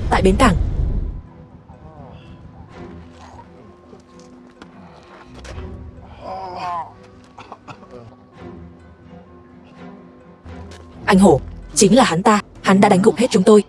tại bến cảng. Anh Hổ, chính là hắn ta, hắn đã đánh gục hết chúng tôi.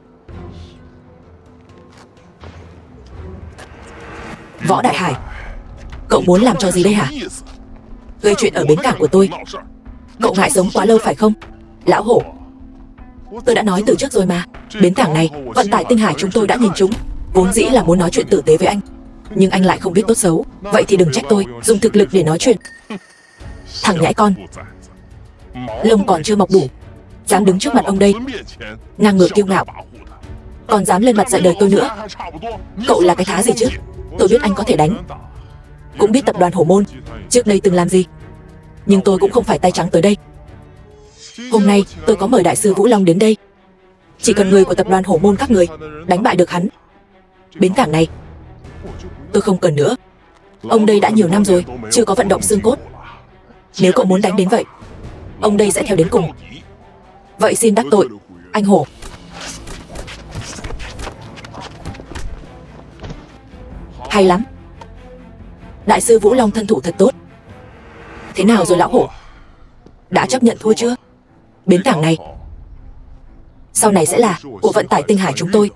Võ Đại Hải, cậu muốn làm cho gì đây hả? Gây chuyện ở bến cảng của tôi. Cậu ngại sống quá lâu phải không? Lão Hổ, tôi đã nói từ trước rồi mà. Bến cảng này, vận tải Tinh Hải chúng tôi đã nhìn chúng. Vốn dĩ là muốn nói chuyện tử tế với anh, nhưng anh lại không biết tốt xấu. Vậy thì đừng trách tôi dùng thực lực để nói chuyện. Thằng nhãi con, lông còn chưa mọc đủ, dám đứng trước mặt ông đây, ngang ngược kiêu ngạo, còn dám lên mặt dạy đời tôi nữa. Cậu là cái thá gì chứ? Tôi biết anh có thể đánh, cũng biết tập đoàn Hổ Môn trước đây từng làm gì, nhưng tôi cũng không phải tay trắng tới đây. Hôm nay tôi có mời đại sư Vũ Long đến đây. Chỉ cần người của tập đoàn Hổ Môn các người đánh bại được hắn, bến cảng này tôi không cần nữa. Ông đây đã nhiều năm rồi chưa có vận động xương cốt. Nếu cậu muốn đánh đến vậy, ông đây sẽ theo đến cùng. Vậy xin đắc tội, anh Hổ. Hay lắm, đại sư Vũ Long thân thủ thật tốt. Thế nào rồi lão Hổ, đã chấp nhận thua chưa? Bến cảng này sau này sẽ là của vận tải Tinh Hải chúng tôi.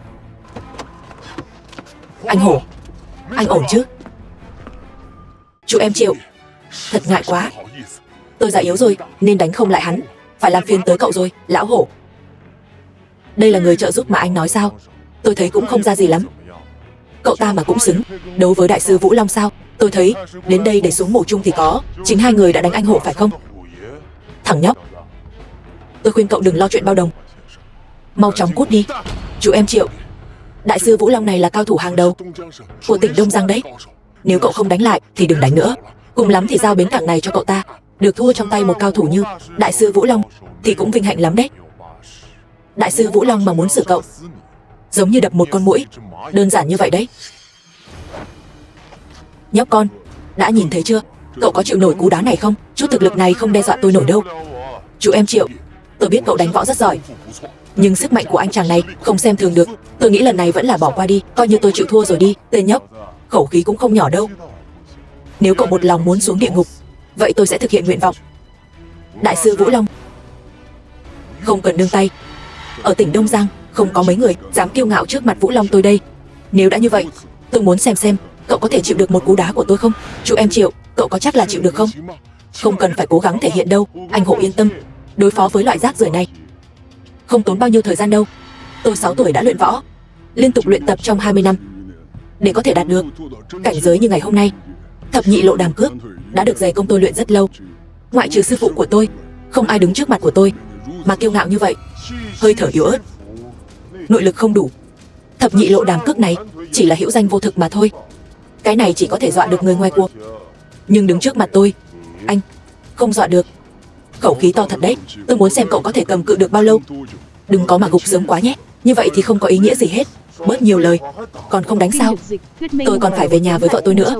Anh Hổ, anh ổn chứ? Chú em Triệu, thật ngại quá. Tôi già yếu rồi nên đánh không lại hắn, phải làm phiền tới cậu rồi, lão Hổ. Đây là người trợ giúp mà anh nói sao? Tôi thấy cũng không ra gì lắm. Cậu ta mà cũng xứng đấu với đại sư Vũ Long sao? Tôi thấy đến đây để xuống mổ chung thì có chính hai người đã đánh anh Hổ phải không? Thằng nhóc, tôi khuyên cậu đừng lo chuyện bao đồng, mau chóng cút đi. Chú em Triệu, đại sư Vũ Long này là cao thủ hàng đầu của tỉnh Đông Giang đấy. Nếu cậu không đánh lại thì đừng đánh nữa, cùng lắm thì giao bến cảng này cho cậu ta. Được thua trong tay một cao thủ như đại sư Vũ Long thì cũng vinh hạnh lắm đấy. Đại sư Vũ Long mà muốn xử cậu giống như đập một con muỗi, đơn giản như vậy đấy. Nhóc con, đã nhìn thấy chưa? Cậu có chịu nổi cú đá này không? Chút thực lực này không đe dọa tôi nổi đâu. Chú em Triệu, tôi biết cậu đánh võ rất giỏi, nhưng sức mạnh của anh chàng này không xem thường được. Tôi nghĩ lần này vẫn là bỏ qua đi, coi như tôi chịu thua rồi đi. Tên nhóc, khẩu khí cũng không nhỏ đâu. Nếu cậu một lòng muốn xuống địa ngục, vậy tôi sẽ thực hiện nguyện vọng. Đại sư Vũ Long không cần nương tay. Ở tỉnh Đông Giang không có mấy người dám kiêu ngạo trước mặt Vũ Long tôi đây. Nếu đã như vậy, tôi muốn xem cậu có thể chịu được một cú đá của tôi không? Chú em Triệu, cậu có chắc là chịu được không? Không cần phải cố gắng thể hiện đâu, anh Hổ yên tâm. Đối phó với loại rác rưởi này không tốn bao nhiêu thời gian đâu. Tôi 6 tuổi đã luyện võ, liên tục luyện tập trong 20 năm để có thể đạt được cảnh giới như ngày hôm nay. Thập nhị lộ đàm cước đã được dày công tôi luyện rất lâu. Ngoại trừ sư phụ của tôi, không ai đứng trước mặt của tôi mà kiêu ngạo như vậy. Hơi thở yếu ớt, nội lực không đủ. Thập nhị lộ đàm cước này chỉ là hữu danh vô thực mà thôi. Cái này chỉ có thể dọa được người ngoài cuộc, nhưng đứng trước mặt tôi, anh không dọa được. Khẩu khí to thật đấy. Tôi muốn xem cậu có thể cầm cự được bao lâu. Đừng có mà gục sớm quá nhé, như vậy thì không có ý nghĩa gì hết. Bớt nhiều lời, còn không đánh sao? Tôi còn phải về nhà với vợ tôi nữa.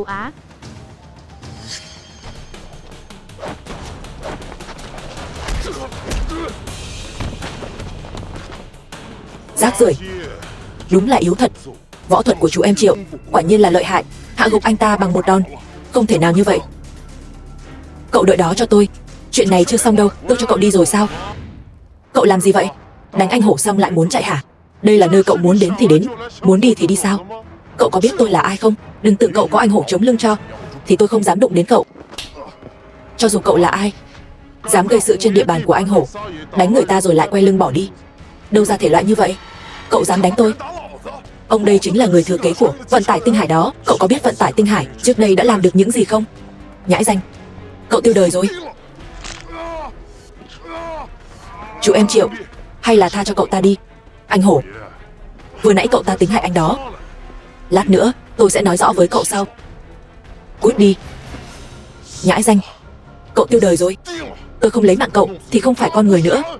Rác rưởi, đúng là yếu thật. Võ thuật của chú em Triệu quả nhiên là lợi hại, hạ gục anh ta bằng một đòn. Không thể nào như vậy. Cậu đợi đó cho tôi, chuyện này chưa xong đâu. Tôi cho cậu đi rồi sao? Cậu làm gì vậy? Đánh anh Hổ xong lại muốn chạy hả? Đây là nơi cậu muốn đến thì đến, muốn đi thì đi sao? Cậu có biết tôi là ai không? Đừng tưởng cậu có anh Hổ chống lưng cho thì tôi không dám đụng đến cậu. Cho dù cậu là ai, dám gây sự trên địa bàn của anh Hổ, đánh người ta rồi lại quay lưng bỏ đi, đâu ra thể loại như vậy? Cậu dám đánh tôi? Ông đây chính là người thừa kế của vận tải Tinh Hải đó. Cậu có biết vận tải Tinh Hải trước đây đã làm được những gì không? Nhãi danh, cậu tiêu đời rồi. Chú em Triệu, hay là tha cho cậu ta đi. Anh Hổ, vừa nãy cậu ta tính hại anh đó. Lát nữa tôi sẽ nói rõ với cậu sau. Cút đi. Nhãi danh, cậu tiêu đời rồi. Tôi không lấy mạng cậu thì không phải con người nữa.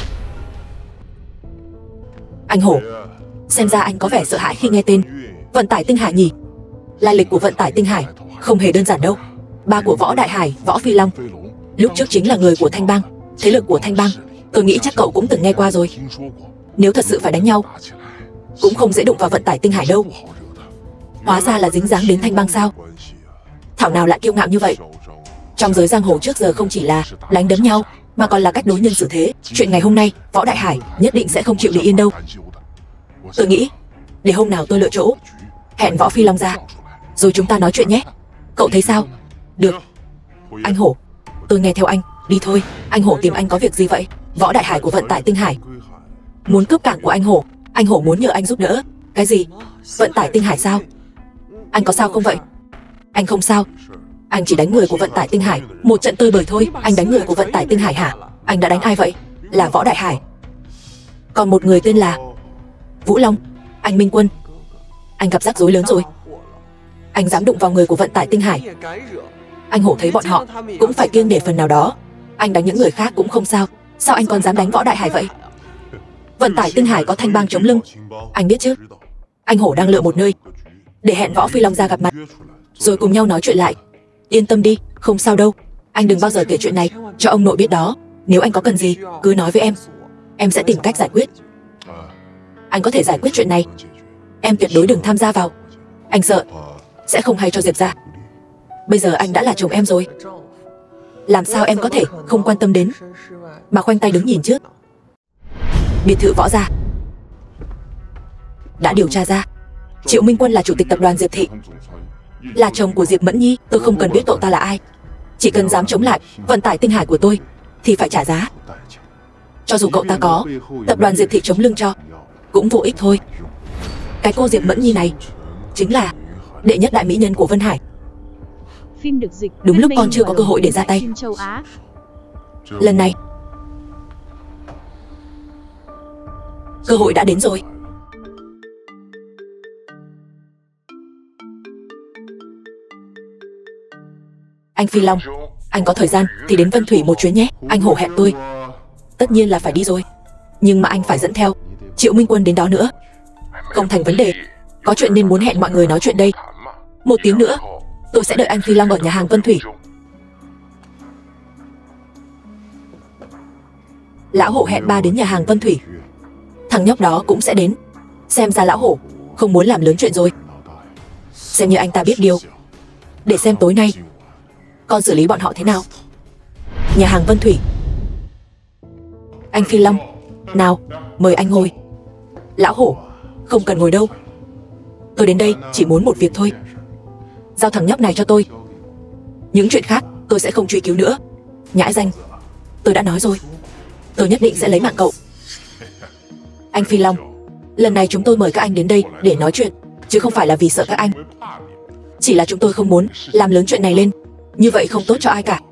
Anh Hổ, xem ra anh có vẻ sợ hãi khi nghe tên vận tải Tinh Hải nhỉ? Lai lịch của vận tải Tinh Hải không hề đơn giản đâu. Ba của Võ Đại Hải, Võ Phi Long, lúc trước chính là người của Thanh Bang. Thế lực của Thanh Bang tôi nghĩ chắc cậu cũng từng nghe qua rồi. Nếu thật sự phải đánh nhau cũng không dễ đụng vào vận tải tinh hải đâu. Hóa ra là dính dáng đến Thanh Bang sao? Thảo nào lại kiêu ngạo như vậy. Trong giới giang hồ trước giờ không chỉ là đánh đấm nhau, mà còn là cách đối nhân xử thế. Chuyện ngày hôm nay, Võ Đại Hải nhất định sẽ không chịu để yên đâu. Tôi nghĩ, để hôm nào tôi lựa chỗ, hẹn Võ Phi Long ra, rồi chúng ta nói chuyện nhé. Cậu thấy sao? Được. Anh Hổ, tôi nghe theo anh, đi thôi. Anh Hổ tìm anh có việc gì vậy? Võ Đại Hải của vận tải tinh hải muốn cướp cảng của anh Hổ. Anh Hổ muốn nhờ anh giúp đỡ. Cái gì? Vận tải tinh hải sao? Anh có sao không vậy? Anh không sao. Anh chỉ đánh người của vận tải tinh hải một trận tơi bời thôi. Anh đánh người của vận tải tinh hải hả? Anh đã đánh ai vậy? Là Võ Đại Hải. Còn một người tên là Vũ Long. Anh Minh Quân. Anh gặp rắc rối lớn rồi. Anh dám đụng vào người của vận tải tinh hải. Anh Hổ thấy bọn họ cũng phải kiêng nể phần nào đó. Anh đánh những người khác cũng không sao, sao anh còn dám đánh Võ Đại Hải vậy? Vận tải tinh hải có Thanh Bang chống lưng, anh biết chứ. Anh Hổ đang lựa một nơi để hẹn Võ Phi Long ra gặp mặt, rồi cùng nhau nói chuyện lại. Yên tâm đi, không sao đâu. Anh đừng bao giờ kể chuyện này cho ông nội biết đó. Nếu anh có cần gì, cứ nói với em sẽ tìm cách giải quyết. Anh có thể giải quyết chuyện này. Em tuyệt đối đừng tham gia vào. Anh sợ sẽ không hay cho Diệp ra. Bây giờ anh đã là chồng em rồi, làm sao em có thể không quan tâm đến mà khoanh tay đứng nhìn chứ? Biệt thự Võ gia đã điều tra ra Triệu Minh Quân là chủ tịch tập đoàn Diệp Thị, là chồng của Diệp Mẫn Nhi. Tôi không cần biết cậu ta là ai, chỉ cần dám chống lại vận tải tinh hải của tôi thì phải trả giá. Cho dù cậu ta có tập đoàn Diệp Thị chống lưng cho, cũng vô ích thôi. Cái cô Diệp Mẫn Nhi này chính là đệ nhất đại mỹ nhân của Vân Hải. Phim được dịch đúng lúc con chưa có cơ hội để ra tay. Lần này cơ hội đã đến rồi. Anh Phi Long, anh có thời gian thì đến Vân Thủy một chuyến nhé. Anh Hổ hẹn tôi, tất nhiên là phải đi rồi, nhưng mà anh phải dẫn theo Triệu Minh Quân đến đó nữa. Không thành vấn đề, có chuyện nên muốn hẹn mọi người nói chuyện đây. 1 tiếng nữa tôi sẽ đợi anh Phi Long ở nhà hàng Vân Thủy. Lão Hổ hẹn ba đến nhà hàng Vân Thủy. Thằng nhóc đó cũng sẽ đến. Xem ra Lão Hổ không muốn làm lớn chuyện rồi. Xem như anh ta biết điều. Để xem tối nay con xử lý bọn họ thế nào. Nhà hàng Vân Thủy. Anh Phi Long, nào, mời anh ngồi. Lão Hổ, không cần ngồi đâu. Tôi đến đây chỉ muốn một việc thôi. Giao thằng nhóc này cho tôi. Những chuyện khác tôi sẽ không truy cứu nữa. Nhãi danh, tôi đã nói rồi, tôi nhất định sẽ lấy mạng cậu. Anh Phi Long, lần này chúng tôi mời các anh đến đây để nói chuyện, chứ không phải là vì sợ các anh. Chỉ là chúng tôi không muốn làm lớn chuyện này lên. Như vậy không tốt cho ai cả.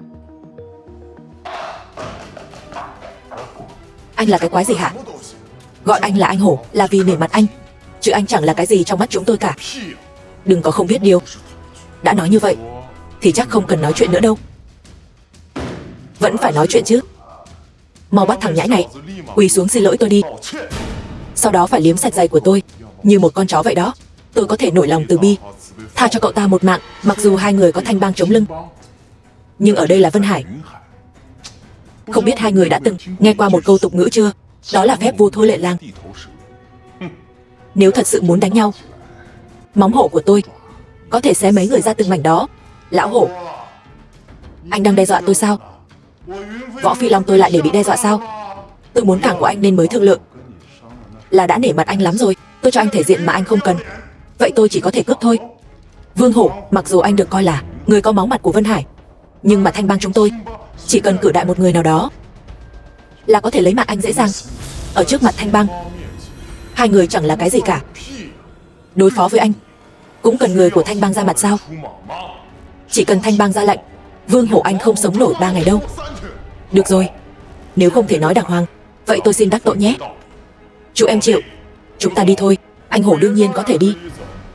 Anh là cái quái gì hả? Gọi anh là anh Hổ là vì nể mặt anh, chứ anh chẳng là cái gì trong mắt chúng tôi cả. Đừng có không biết điều. Đã nói như vậy thì chắc không cần nói chuyện nữa đâu. Vẫn phải nói chuyện chứ. Mau bắt thằng nhãi này quỳ xuống xin lỗi tôi đi. Sau đó phải liếm sạch giày của tôi như một con chó vậy đó. Tôi có thể nổi lòng từ bi tha cho cậu ta một mạng. Mặc dù hai người có Thanh Bang chống lưng, nhưng ở đây là Vân Hải. Không biết hai người đã từng nghe qua một câu tục ngữ chưa? Đó là phép vua thua lệ làng. Nếu thật sự muốn đánh nhau, móng hổ của tôi có thể xé mấy người ra từng mảnh đó. Lão Hổ, anh đang đe dọa tôi sao? Võ Phi Long tôi lại để bị đe dọa sao? Tôi muốn cảng của anh nên mới thương lượng. Là đã nể mặt anh lắm rồi. Tôi cho anh thể diện mà anh không cần, vậy tôi chỉ có thể cướp thôi. Vương Hổ, mặc dù anh được coi là người có máu mặt của Vân Hải, nhưng mà Thanh Bang chúng tôi chỉ cần cử đại một người nào đó là có thể lấy mạng anh dễ dàng. Ở trước mặt Thanh Bang, hai người chẳng là cái gì cả. Đối phó với anh cũng cần người của Thanh Bang ra mặt sao? Chỉ cần Thanh Bang ra lệnh, Vương Hổ anh không sống nổi 3 ngày đâu. Được rồi, nếu không thể nói đàng hoàng, vậy tôi xin đắc tội nhé. Chú em chịu. Chúng ta đi thôi. Anh Hổ đương nhiên có thể đi,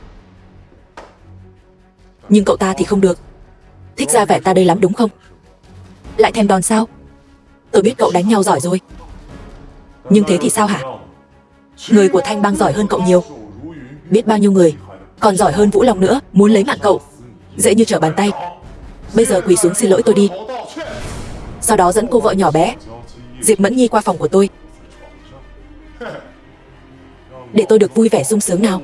nhưng cậu ta thì không được. Thích ra vẻ ta đây lắm đúng không? Lại thèm đòn sao? Tôi biết cậu đánh nhau giỏi rồi, nhưng thế thì sao hả? Người của Thanh Bang giỏi hơn cậu nhiều. Biết bao nhiêu người còn giỏi hơn Vũ Long nữa, muốn lấy mạng cậu dễ như trở bàn tay. Bây giờ quỳ xuống xin lỗi tôi đi. Sau đó dẫn cô vợ nhỏ bé Diệp Mẫn Nhi qua phòng của tôi. để tôi được vui vẻ sung sướng nào.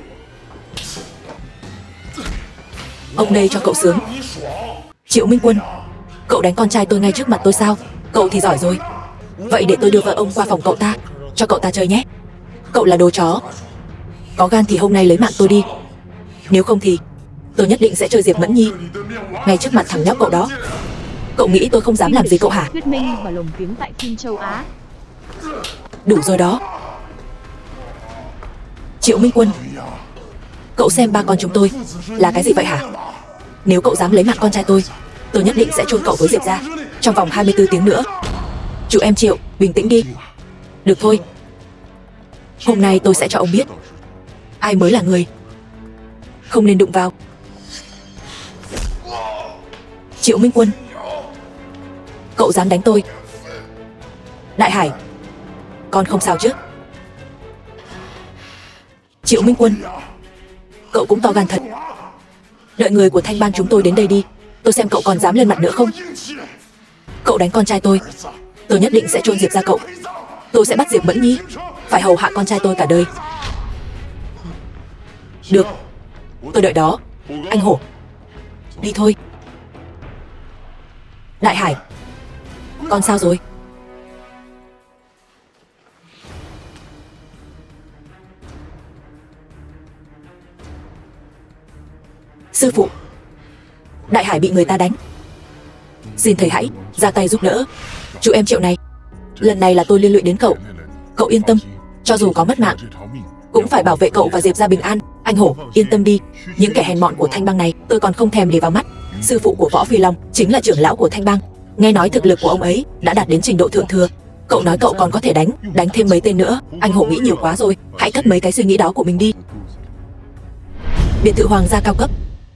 Ông đây cho cậu sướng. Triệu Minh Quân, cậu đánh con trai tôi ngay trước mặt tôi sao? Cậu thì giỏi rồi. Vậy để tôi đưa vợ ông qua phòng cậu ta, cho cậu ta chơi nhé. Cậu là đồ chó. Có gan thì hôm nay lấy mạng tôi đi. Nếu không thì tôi nhất định sẽ chơi Diệp Mẫn Nhi ngay trước mặt thằng nhóc cậu đó. Cậu nghĩ tôi không dám làm gì cậu hả? Thuyết minh và lồng tiếng tại phim châu Á. Đủ rồi đó. Triệu Minh Quân, cậu xem ba con chúng tôi là cái gì vậy hả? Nếu cậu dám lấy mạng con trai tôi nhất định sẽ chôn cậu với Diệp gia trong vòng 24 tiếng nữa. Chú em Triệu, bình tĩnh đi. Được thôi. Hôm nay tôi sẽ cho ông biết ai mới là người không nên đụng vào. Triệu Minh Quân, cậu dám đánh tôi? Đại Hải, con không sao chứ? Triệu Minh Quân, cậu cũng to gan thật. Đợi người của Thanh Bang chúng tôi đến đây đi, tôi xem cậu còn dám lên mặt nữa không. Cậu đánh con trai tôi nhất định sẽ chôn Diệp gia cậu. Tôi sẽ bắt Diệp Mẫn Nhi phải hầu hạ con trai tôi cả đời. Được, tôi đợi đó. Anh Hổ, đi thôi. Đại Hải, con sao rồi? Sư phụ, Đại Hải bị người ta đánh. Xin thầy hãy ra tay giúp đỡ. Chú em Triệu này, lần này là tôi liên lụy đến cậu. Cậu yên tâm, cho dù có mất mạng cũng phải bảo vệ cậu và Diệp gia bình an. Anh Hổ, yên tâm đi. Những kẻ hèn mọn của Thanh Bang này tôi còn không thèm để vào mắt. Sư phụ của Võ Phi Long chính là trưởng lão của Thanh Bang. Nghe nói thực lực của ông ấy đã đạt đến trình độ thượng thừa. Cậu nói cậu còn có thể đánh thêm mấy tên nữa. Anh Hổ nghĩ nhiều quá rồi. Hãy cất mấy cái suy nghĩ đó của mình đi. Biệt thự hoàng gia cao cấp.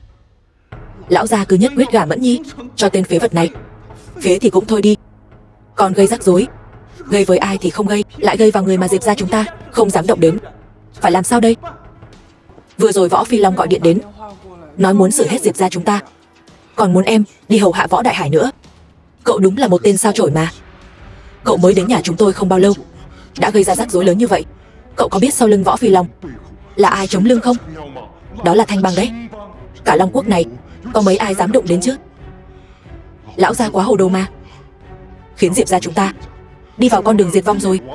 Lão gia cứ nhất quyết gả Mẫn Nhi cho tên phế vật này. Phế thì cũng thôi đi, còn gây rắc rối. Gây với ai thì không gây, lại gây vào người mà Diệp gia chúng ta không dám động đến. Phải làm sao đây? Vừa rồi Võ Phi Long gọi điện đến, nói muốn xử hết Diệp gia chúng ta, còn muốn em đi hầu hạ Võ Đại Hải nữa. Cậu đúng là một tên sao chổi mà. Cậu mới đến nhà chúng tôi không bao lâu đã gây ra rắc rối lớn như vậy. Cậu có biết sau lưng Võ Phi Long là ai chống lưng không? Đó là Thanh Bang đấy. Cả Long Quốc này có mấy ai dám đụng đến chứ? Lão gia quá hồ đồ mà, khiến Diệp gia chúng ta đi vào con đường diệt vong rồi.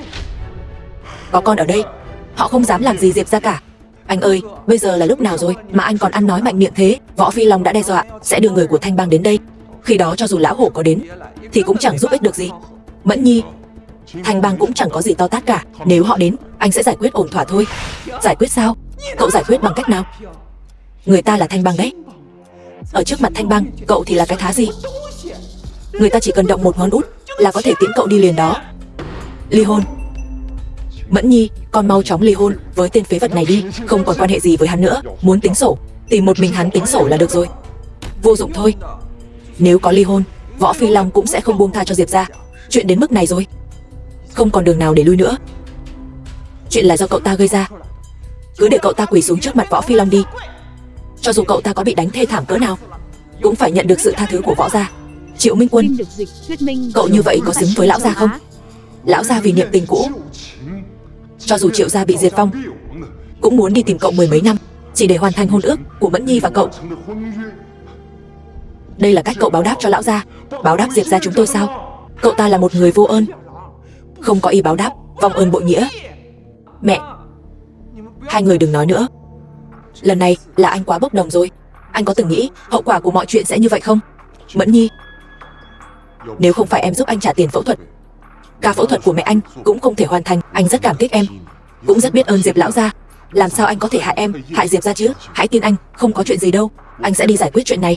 Có con ở đây, họ không dám làm gì Diệp gia cả. Anh ơi, bây giờ là lúc nào rồi mà anh còn ăn nói mạnh miệng thế? Võ Phi Long đã đe dọa sẽ đưa người của Thanh Bang đến đây. Khi đó cho dù lão hổ có đến thì cũng chẳng giúp ích được gì. Mẫn Nhi, Thanh Bang cũng chẳng có gì to tát cả. Nếu họ đến, anh sẽ giải quyết ổn thỏa thôi. Giải quyết sao? Cậu giải quyết bằng cách nào? Người ta là Thanh Bang đấy. Ở trước mặt Thanh Bang, cậu thì là cái thá gì? Người ta chỉ cần động một ngón út là có thể tiễn cậu đi liền đó. Ly hôn. Mẫn Nhi, con mau chóng ly hôn với tên phế vật này đi. Không còn quan hệ gì với hắn nữa. Muốn tính sổ, tìm một mình hắn tính sổ là được rồi. Vô dụng thôi. Nếu có ly hôn, Võ Phi Long cũng sẽ không buông tha cho Diệp gia. Chuyện đến mức này rồi, không còn đường nào để lui nữa. Chuyện là do cậu ta gây ra. Cứ để cậu ta quỳ xuống trước mặt Võ Phi Long đi. Cho dù cậu ta có bị đánh thê thảm cỡ nào cũng phải nhận được sự tha thứ của Võ gia. Triệu Minh Quân, cậu như vậy có xứng với lão gia không? Lão gia vì niệm tình cũ, cho dù Triệu gia bị diệt vong cũng muốn đi tìm cậu mười mấy năm, chỉ để hoàn thành hôn ước của Mẫn Nhi và cậu. Đây là cách cậu báo đáp cho lão gia, báo đáp Diệp gia chúng tôi sao? Cậu ta là một người vô ơn, không có ý báo đáp, vong ơn bội nghĩa. Mẹ, hai người đừng nói nữa. Lần này là anh quá bốc đồng rồi. Anh có từng nghĩ hậu quả của mọi chuyện sẽ như vậy không? Mẫn Nhi, nếu không phải em giúp anh trả tiền phẫu thuật, ca phẫu thuật của mẹ anh cũng không thể hoàn thành. Anh rất cảm kích em, cũng rất biết ơn Diệp lão gia. Làm sao anh có thể hại em, hại Diệp gia chứ? Hãy tin anh, không có chuyện gì đâu. Anh sẽ đi giải quyết chuyện này.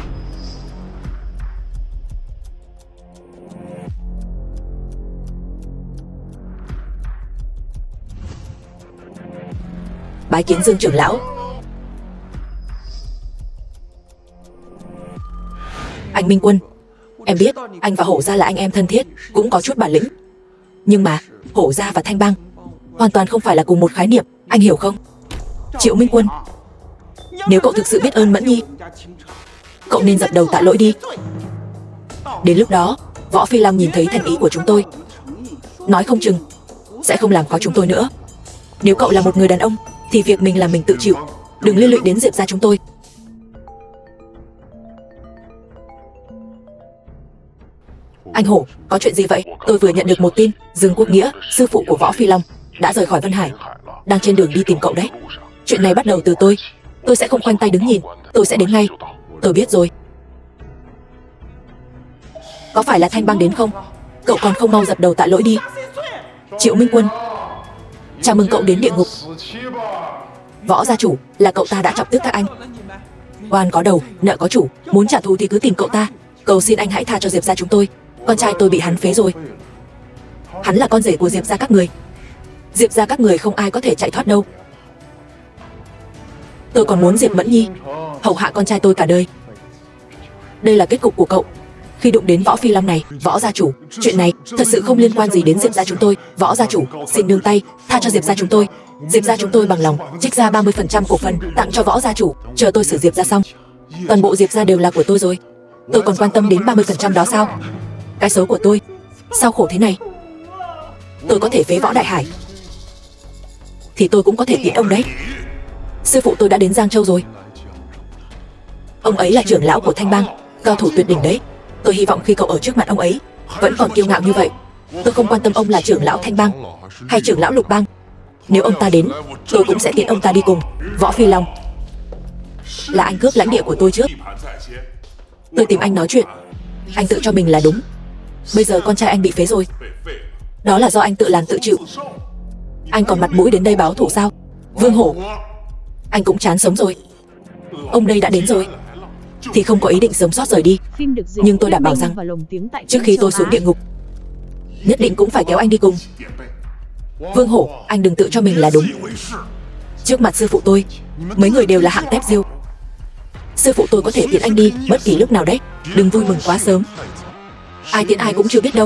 Bái kiến Dương trưởng lão. Anh Minh Quân, em biết anh và Hổ gia là anh em thân thiết, cũng có chút bản lĩnh. Nhưng mà Hổ gia và Thanh Bang hoàn toàn không phải là cùng một khái niệm, anh hiểu không? Triệu Minh Quân, nếu cậu thực sự biết ơn Mẫn Nhi, cậu nên dập đầu tạ lỗi đi. Đến lúc đó Võ Phi Long nhìn thấy thành ý của chúng tôi, nói không chừng sẽ không làm khó chúng tôi nữa. Nếu cậu là một người đàn ông thì việc mình làm mình tự chịu, đừng liên lụy đến Diệp gia chúng tôi. Anh Hổ, có chuyện gì vậy? Tôi vừa nhận được một tin, Dương Quốc Nghĩa, sư phụ của Võ Phi Long, đã rời khỏi Vân Hải, đang trên đường đi tìm cậu đấy. Chuyện này bắt đầu từ tôi sẽ không khoanh tay đứng nhìn, tôi sẽ đến ngay. Tôi biết rồi. Có phải là Thanh Bang đến không? Cậu còn không mau dập đầu tạ lỗi đi. Triệu Minh Quân, chào mừng cậu đến địa ngục. Võ gia chủ, là cậu ta đã chọc tức các anh. Oan có đầu, nợ có chủ, muốn trả thù thì cứ tìm cậu ta. Cầu xin anh hãy tha cho Diệp gia chúng tôi. Con trai tôi bị hắn phế rồi. Hắn là con rể của Diệp gia các người. Diệp gia các người không ai có thể chạy thoát đâu. Tôi còn muốn Diệp Mẫn Nhi hầu hạ con trai tôi cả đời. Đây là kết cục của cậu khi đụng đến Võ Phi Long này. Võ gia chủ, chuyện này thật sự không liên quan gì đến Diệp gia chúng tôi. Võ gia chủ, xin nương tay, tha cho Diệp gia chúng tôi. Diệp gia chúng tôi bằng lòng trích ra 30% cổ phần tặng cho Võ gia chủ. Chờ tôi xử Diệp gia xong, toàn bộ Diệp gia đều là của tôi rồi. Tôi còn quan tâm đến 30% đó sao? Cái xấu của tôi, sao khổ thế này? Tôi có thể phế Võ Đại Hải thì tôi cũng có thể tiễn ông đấy. Sư phụ tôi đã đến Giang Châu rồi. Ông ấy là trưởng lão của Thanh Bang, cao thủ tuyệt đỉnh đấy. Tôi hy vọng khi cậu ở trước mặt ông ấy vẫn còn kiêu ngạo như vậy. Tôi không quan tâm ông là trưởng lão Thanh Bang hay trưởng lão Lục Bang. Nếu ông ta đến, tôi cũng sẽ tiễn ông ta đi cùng. Võ Phi Long, là anh cướp lãnh địa của tôi trước. Tôi tìm anh nói chuyện, anh tự cho mình là đúng. Bây giờ con trai anh bị phế rồi, đó là do anh tự làm tự chịu. Anh còn mặt mũi đến đây báo thù sao? Vương Hổ, anh cũng chán sống rồi. Ông đây đã đến rồi thì không có ý định sớm sót rời đi. Nhưng tôi đảm bảo rằng trước khi tôi xuống địa ngục, nhất định cũng phải kéo anh đi cùng. Vương Hổ, anh đừng tự cho mình là đúng. Trước mặt sư phụ tôi, mấy người đều là hạng tép diêu. Sư phụ tôi có thể tiễn anh đi bất kỳ lúc nào đấy. Đừng vui mừng quá sớm, ai tiễn ai cũng chưa biết đâu.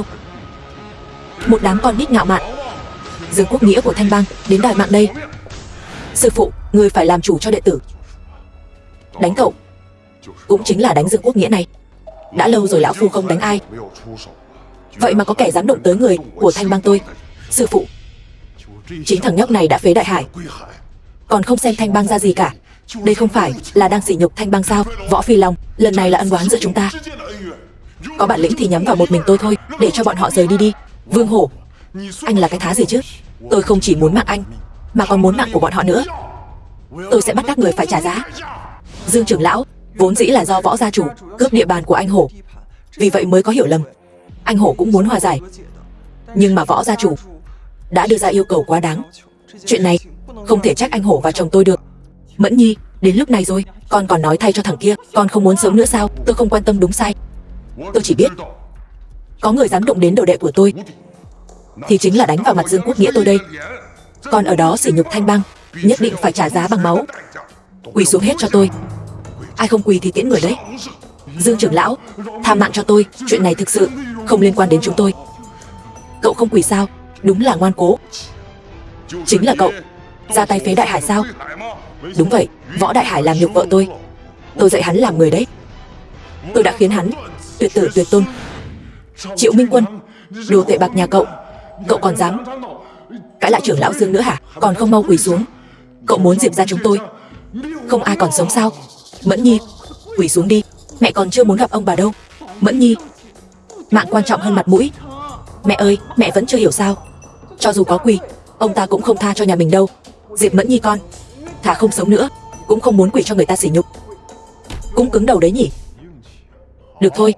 Một đám con nít ngạo mạn. Dương Quốc Nghĩa của Thanh Bang đến đòi mạng đây. Sư phụ, người phải làm chủ cho đệ tử. Đánh cậu cũng chính là đánh Dương Quốc Nghĩa này. Đã lâu rồi lão phu không đánh ai, vậy mà có kẻ dám động tới người của Thanh Bang tôi. Sư phụ, chính thằng nhóc này đã phế Đại Hải, còn không xem Thanh Bang ra gì cả. Đây không phải là đang sỉ nhục Thanh Bang sao? Võ Phi Long, lần này là ân oán giữa chúng ta. Có bản lĩnh thì nhắm vào một mình tôi thôi, để cho bọn họ rời đi đi. Vương Hổ, anh là cái thá gì chứ? Tôi không chỉ muốn mạng anh, mà còn muốn mạng của bọn họ nữa. Tôi sẽ bắt các người phải trả giá. Dương trưởng lão, vốn dĩ là do Võ gia chủ cướp địa bàn của anh Hổ, vì vậy mới có hiểu lầm. Anh Hổ cũng muốn hòa giải, nhưng mà Võ gia chủ đã đưa ra yêu cầu quá đáng. Chuyện này không thể trách anh Hổ và chồng tôi được. Mẫn Nhi, đến lúc này rồi, con còn nói thay cho thằng kia, con không muốn sớm nữa sao? Tôi không quan tâm đúng sai. Tôi chỉ biết có người dám động đến đồ đệ của tôi thì chính là đánh vào mặt Dương Quốc Nghĩa tôi đây. Còn ở đó sỉ nhục Thanh Bang, nhất định phải trả giá bằng máu. Quỳ xuống hết cho tôi. Ai không quỳ thì tiễn người đấy. Dương trưởng lão, tha mạng cho tôi, chuyện này thực sự không liên quan đến chúng tôi. Cậu không quỳ sao? Đúng là ngoan cố. Chính là cậu ra tay phế Đại Hải sao? Đúng vậy, Võ Đại Hải làm nhục vợ tôi dạy hắn làm người đấy. Tôi đã khiến hắn tuyệt tử tuyệt tôn. Triệu Minh Quân, đồ tệ bạc nhà cậu, cậu còn dám cãi lại trưởng lão Dương nữa hả? Còn không mau quỳ xuống. Cậu muốn Diệp gia chúng tôi không ai còn sống sao? Mẫn Nhi, quỳ xuống đi, mẹ còn chưa muốn gặp ông bà đâu. Mẫn Nhi, mạng quan trọng hơn mặt mũi. Mẹ ơi, mẹ vẫn chưa hiểu sao? Cho dù có quỳ, ông ta cũng không tha cho nhà mình đâu. Diệp Mẫn Nhi con, thà không sống nữa cũng không muốn quỳ cho người ta sỉ nhục. Cũng cứng đầu đấy nhỉ? Được thôi,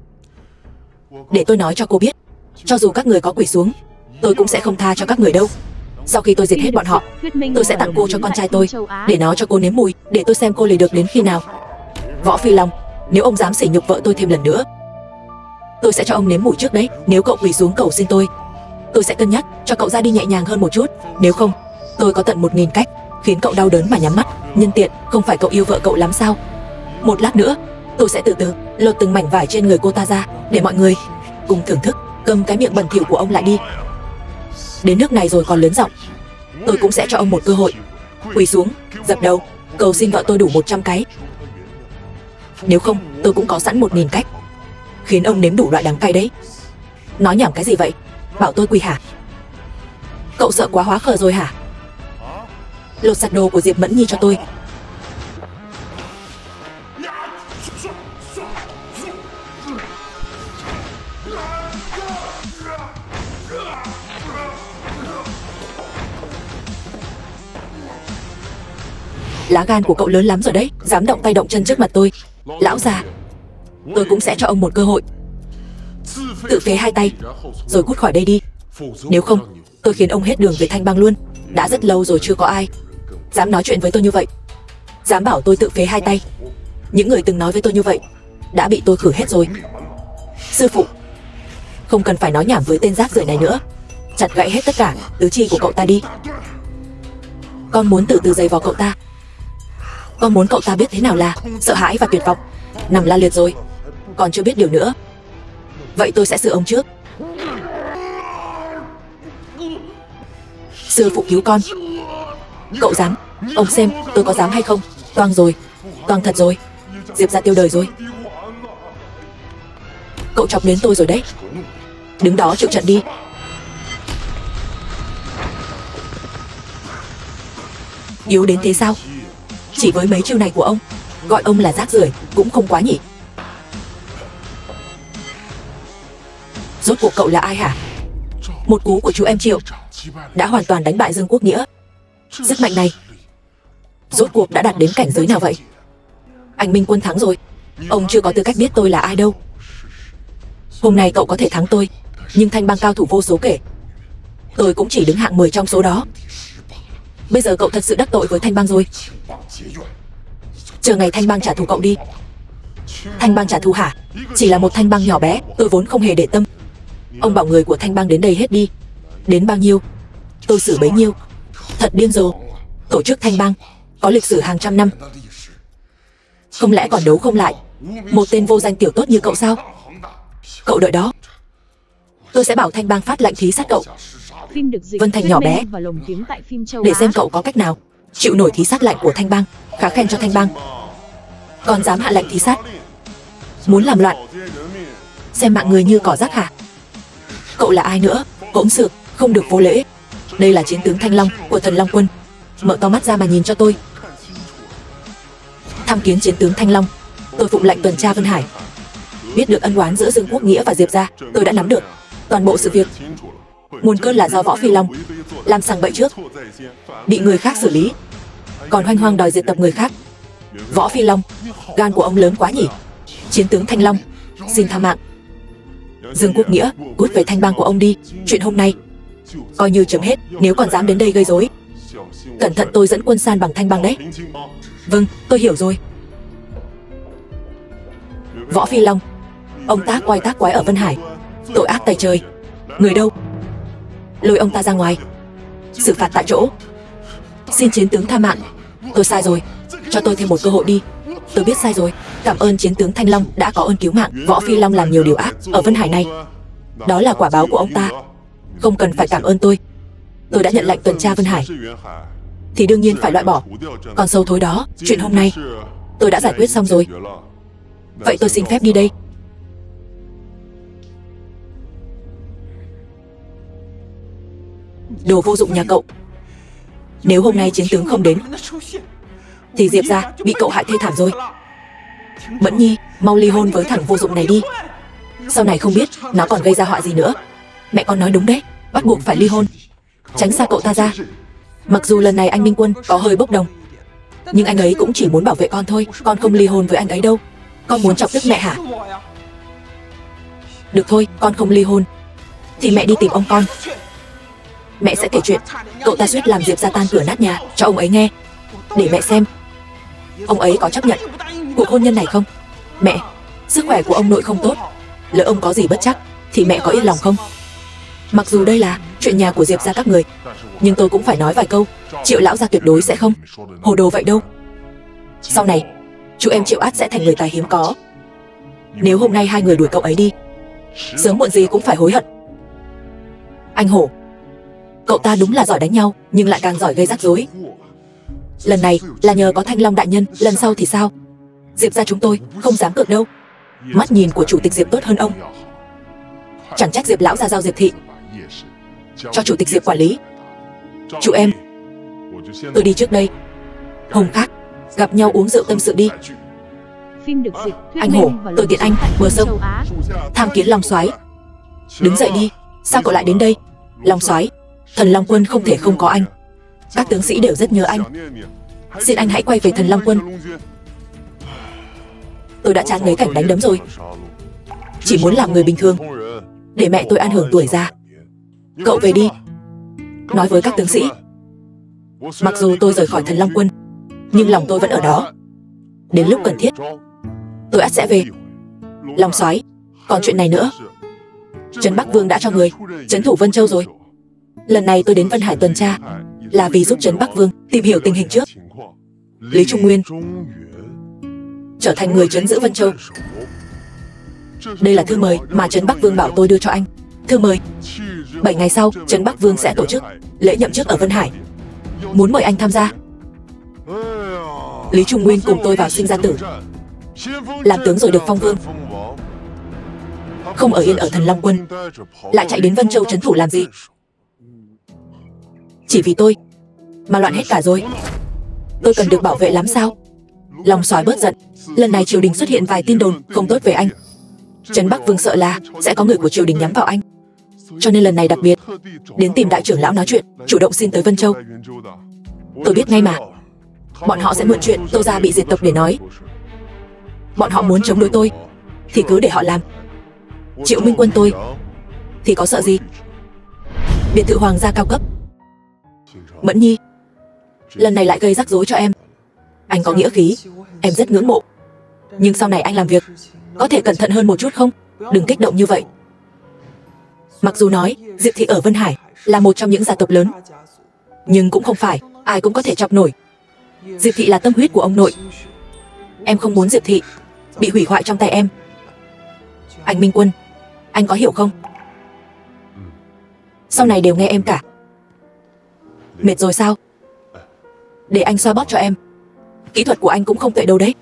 để tôi nói cho cô biết, cho dù các người có quỳ xuống, tôi cũng sẽ không tha cho các người đâu. Sau khi tôi diệt hết bọn họ, tôi sẽ tặng cô cho con trai tôi, để nó cho cô nếm mùi, để tôi xem cô lì được đến khi nào. Võ Phi Long, nếu ông dám sỉ nhục vợ tôi thêm lần nữa, tôi sẽ cho ông nếm mùi trước đấy. Nếu cậu quỳ xuống cầu xin tôi sẽ cân nhắc cho cậu ra đi nhẹ nhàng hơn một chút. Nếu không, tôi có tận 1000 cách khiến cậu đau đớn mà nhắm mắt. Nhân tiện, không phải cậu yêu vợ cậu lắm sao? Một lát nữa, tôi sẽ từ từ lột từng mảnh vải trên người cô ta ra, để mọi người cùng thưởng thức. Cầm cái miệng bẩn thỉu của ông lại đi. Đến nước này rồi còn lớn giọng, tôi cũng sẽ cho ông một cơ hội. Quỳ xuống, dập đầu, cầu xin vợ tôi đủ 100 cái. Nếu không, tôi cũng có sẵn 1000 cách khiến ông nếm đủ loại đắng cay đấy. Nói nhảm cái gì vậy? Bảo tôi quỳ hả? Cậu sợ quá hóa khờ rồi hả? lột sạch đồ của Diệp Mẫn Nhi cho tôi. Lá gan của cậu lớn lắm rồi đấy, dám động tay động chân trước mặt tôi. Lão già, tôi cũng sẽ cho ông một cơ hội. Tự phế hai tay, rồi cút khỏi đây đi. Nếu không, tôi khiến ông hết đường về Thanh Bang luôn. Đã rất lâu rồi chưa có ai dám nói chuyện với tôi như vậy, dám bảo tôi tự phế hai tay. Những người từng nói với tôi như vậy đã bị tôi khử hết rồi. Sư phụ, không cần phải nói nhảm với tên rác rưởi này nữa. Chặt gãy hết tất cả tứ chi của cậu ta đi. Con muốn từ từ giày vào cậu ta. Con muốn cậu ta biết thế nào là sợ hãi và tuyệt vọng. Nằm la liệt rồi, còn chưa biết điều nữa. Vậy tôi sẽ xử ông trước. Sư phụ cứu con. Cậu dám? Ông xem tôi có dám hay không? Toang rồi, toang thật rồi. Diệp gia tiêu đời rồi. Cậu chọc đến tôi rồi đấy. Đứng đó chịu trận đi. Yếu đến thế sao? Chỉ với mấy chiêu này của ông, gọi ông là rác rưởi cũng không quá nhỉ? Rốt cuộc cậu là ai hả? Một cú của chú em Triệu đã hoàn toàn đánh bại Dương Quốc Nghĩa. Sức mạnh này rốt cuộc đã đạt đến cảnh giới nào vậy? Anh Minh Quân thắng rồi. Ông chưa có tư cách biết tôi là ai đâu. Hôm nay cậu có thể thắng tôi, nhưng Thanh Bang cao thủ vô số kể, tôi cũng chỉ đứng hạng 10 trong số đó. Bây giờ cậu thật sự đắc tội với Thanh Bang rồi. Chờ ngày Thanh Bang trả thù cậu đi. Thanh Bang trả thù hả? Chỉ là một Thanh Bang nhỏ bé, tôi vốn không hề để tâm. Ông bảo người của Thanh Bang đến đây hết đi. Đến bao nhiêu tôi xử bấy nhiêu. Thật điên rồ. Tổ chức Thanh Bang có lịch sử hàng trăm năm, không lẽ còn đấu không lại một tên vô danh tiểu tốt như cậu sao? Cậu đợi đó, tôi sẽ bảo Thanh Bang phát lệnh thí sát cậu. Phim được dịch Vân Thành nhỏ bé, và lồng tiếng tại phim châu để Á. xem cậu có cách nào chịu nổi thí sát lệnh của Thanh Bang. Khá khen cho Thanh Bang. Còn dám hạ lệnh thí sát, muốn làm loạn, xem mạng người như cỏ rác hả? Cậu là ai nữa? Hỗn xược, không được vô lễ. Đây là chiến tướng Thanh Long của Thần Long Quân. Mở to mắt ra mà nhìn cho tôi. Tham kiến chiến tướng Thanh Long. Tôi phụng lệnh tuần tra Vân Hải. Biết được ân oán giữa Dương Quốc Nghĩa và Diệp gia, tôi đã nắm được toàn bộ sự việc. Nguồn cơn là do Võ Phi Long làm sằng bậy trước, bị người khác xử lý, còn hoanh hoang đòi diệt tộc người khác. Võ Phi Long, gan của ông lớn quá nhỉ. Chiến tướng Thanh Long, xin tha mạng. Dương Quốc Nghĩa, cút về Thanh Bang của ông đi. Chuyện hôm nay coi như chấm hết. Nếu còn dám đến đây gây rối, cẩn thận tôi dẫn quân san bằng Thanh Bang đấy. Vâng, tôi hiểu rồi. Võ Phi Long, ông tác quái ở Vân Hải, tội ác tày trời. Người đâu? Lôi ông ta ra ngoài, xử phạt tại chỗ. Xin chiến tướng tha mạng. Tôi sai rồi, cho tôi thêm một cơ hội đi. Tôi biết sai rồi. Cảm ơn chiến tướng Thanh Long đã có ơn cứu mạng. Võ Phi Long làm nhiều điều ác ở Vân Hải này, đó là quả báo của ông ta. Không cần phải cảm ơn tôi. Tôi đã nhận lệnh tuần tra Vân Hải thì đương nhiên phải loại bỏ con sâu thối đó. Chuyện hôm nay tôi đã giải quyết xong rồi. Vậy tôi xin phép đi đây. Đồ vô dụng nhà cậu. Nếu hôm nay chiến tướng không đến thì Diệp gia bị cậu hại thê thảm rồi. Mẫn Nhi, mau ly hôn với thằng vô dụng này đi. Sau này không biết nó còn gây ra họa gì nữa. Mẹ con nói đúng đấy, bắt buộc phải ly hôn, tránh xa cậu ta ra. Mặc dù lần này anh Minh Quân có hơi bốc đồng, nhưng anh ấy cũng chỉ muốn bảo vệ con thôi. Con không ly hôn với anh ấy đâu. Con muốn chọc tức mẹ hả? Được thôi, con không ly hôn thì mẹ đi tìm ông con. Mẹ sẽ kể chuyện cậu ta suýt làm Diệp gia tan cửa nát nhà cho ông ấy nghe, để mẹ xem ông ấy có chấp nhận cuộc hôn nhân này không. Mẹ, sức khỏe của ông nội không tốt, lỡ ông có gì bất trắc thì mẹ có yên lòng không? Mặc dù đây là chuyện nhà của Diệp gia các người, nhưng tôi cũng phải nói vài câu. Triệu lão gia tuyệt đối sẽ không hồ đồ vậy đâu. Sau này chú em Triệu ắt sẽ thành người tài hiếm có. Nếu hôm nay hai người đuổi cậu ấy đi, sớm muộn gì cũng phải hối hận. Anh Hổ, cậu ta đúng là giỏi đánh nhau, nhưng lại càng giỏi gây rắc rối. Lần này là nhờ có Thanh Long đại nhân, lần sau thì sao? Diệp gia chúng tôi không dám cược đâu. Mắt nhìn của chủ tịch Diệp tốt hơn ông. Chẳng trách Diệp lão gia giao Diệp thị cho chủ tịch Diệp quản lý. Chú em, tôi đi trước đây. Hôm khác gặp nhau uống rượu tâm sự đi. Phim được dịch, thuyết Anh minh Hổ, và tôi tiện anh, bờ sông. châu Á. Tham kiến Long soái. Đứng dậy đi. Sao cậu lại đến đây? Long soái, Thần Long Quân không thể không có anh. Các tướng sĩ đều rất nhớ anh. Xin anh hãy quay về Thần Long Quân. Tôi đã chán ngấy cảnh đánh đấm rồi. Chỉ muốn làm người bình thường, để mẹ tôi an hưởng tuổi già. Cậu về đi. Nói với các tướng sĩ, mặc dù tôi rời khỏi Thần Long Quân, nhưng lòng tôi vẫn ở đó. Đến lúc cần thiết, tôi ắt sẽ về. Long soái, còn chuyện này nữa. Trấn Bắc Vương đã cho người trấn thủ Vân Châu rồi. Lần này tôi đến Vân Hải tuần tra là vì giúp Trấn Bắc Vương tìm hiểu tình hình trước. Lý Trung Nguyên trở thành người trấn giữ Vân Châu. Đây là thư mời mà Trấn Bắc Vương bảo tôi đưa cho anh. Thư mời. 7 ngày sau, Trấn Bắc Vương sẽ tổ chức lễ nhậm chức ở Vân Hải, muốn mời anh tham gia. Lý Trung Nguyên cùng tôi vào sinh ra tử, làm tướng rồi được phong vương. Không ở yên ở Thần Long Quân, lại chạy đến Vân Châu trấn thủ làm gì? Chỉ vì tôi mà loạn hết cả rồi. Tôi cần được bảo vệ lắm sao? Long soái bớt giận. Lần này triều đình xuất hiện vài tin đồn không tốt về anh. Trấn Bắc Vương sợ là sẽ có người của triều đình nhắm vào anh, cho nên lần này đặc biệt đến tìm đại trưởng lão nói chuyện, chủ động xin tới Vân Châu. Tôi biết ngay mà, bọn họ sẽ mượn chuyện Tô gia bị diệt tộc để nói. Bọn họ muốn chống đối tôi thì cứ để họ làm. Triệu Minh Quân tôi thì có sợ gì? Biệt thự hoàng gia cao cấp. Mẫn Nhi, lần này lại gây rắc rối cho em. Anh có nghĩa khí, em rất ngưỡng mộ. Nhưng sau này anh làm việc có thể cẩn thận hơn một chút không? Đừng kích động như vậy. Mặc dù nói Diệp thị ở Vân Hải là một trong những gia tộc lớn, nhưng cũng không phải ai cũng có thể chọc nổi. Diệp thị là tâm huyết của ông nội. Em không muốn Diệp thị bị hủy hoại trong tay em. Anh Minh Quân, anh có hiểu không? Sau này đều nghe em cả. Mệt rồi sao? Để anh xoa bóp cho em. Kỹ thuật của anh cũng không tệ đâu đấy.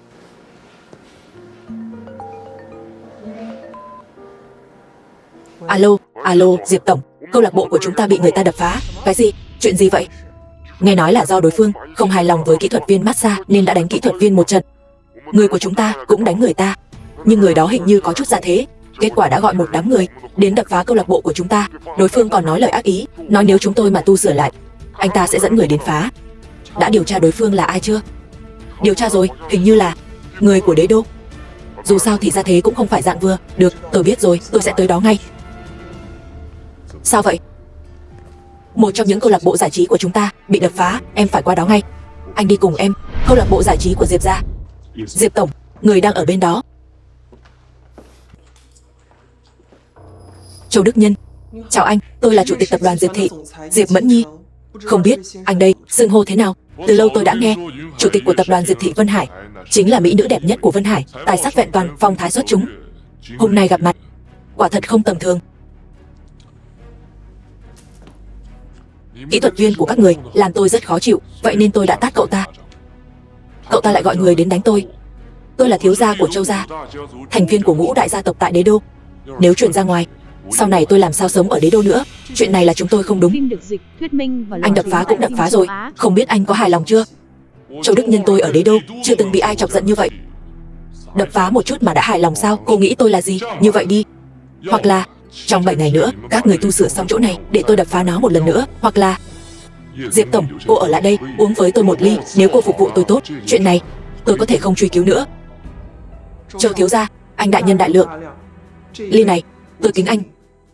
Alo, alo, Diệp tổng, câu lạc bộ của chúng ta bị người ta đập phá. Cái gì? Chuyện gì vậy? Nghe nói là do đối phương không hài lòng với kỹ thuật viên massage nên đã đánh kỹ thuật viên một trận. Người của chúng ta cũng đánh người ta, nhưng người đó hình như có chút gia thế. Kết quả đã gọi một đám người đến đập phá câu lạc bộ của chúng ta. Đối phương còn nói lời ác ý, nói nếu chúng tôi mà tu sửa lại, anh ta sẽ dẫn người đến phá. Đã điều tra đối phương là ai chưa? Điều tra rồi, hình như là người của đế đô. Dù sao thì gia thế cũng không phải dạng vừa. Được, tôi biết rồi, tôi sẽ tới đó ngay. Sao vậy? Một trong những câu lạc bộ giải trí của chúng ta bị đập phá, em phải qua đó ngay. Anh đi cùng em. Câu lạc bộ giải trí của Diệp gia. Diệp tổng, người đang ở bên đó. Châu Đức Nhân. Chào anh, tôi là chủ tịch tập đoàn Diệp thị, Diệp Mẫn Nhi. Không biết anh đây xưng hô thế nào. Từ lâu tôi đã nghe chủ tịch của tập đoàn Diệp thị Vân Hải chính là mỹ nữ đẹp nhất của Vân Hải, tài sắc vẹn toàn, phong thái xuất chúng. Hôm nay gặp mặt, quả thật không tầm thường. Kỹ thuật viên của các người làm tôi rất khó chịu, vậy nên tôi đã tát cậu ta. Cậu ta lại gọi người đến đánh tôi. Tôi là thiếu gia của Châu gia, thành viên của ngũ đại gia tộc tại đế đô. Nếu chuyển ra ngoài, sau này tôi làm sao sống ở đế đô nữa. Chuyện này là chúng tôi không đúng. Phim được dịch, thuyết minh và Anh đập phá cũng đập phá rồi, không biết anh có hài lòng chưa? Châu Đức Nhân tôi ở đế đô chưa từng bị ai chọc giận như vậy. Đập phá một chút mà đã hài lòng sao? Cô nghĩ tôi là gì? Như vậy đi. Hoặc là trong 7 ngày nữa các người tu sửa xong chỗ này để tôi đập phá nó một lần nữa. Hoặc là Diệp tổng, cô ở lại đây uống với tôi một ly. Nếu cô phục vụ tôi tốt, chuyện này tôi có thể không truy cứu nữa. Châu thiếu gia, anh đại nhân đại lượng. Ly này tôi kính anh.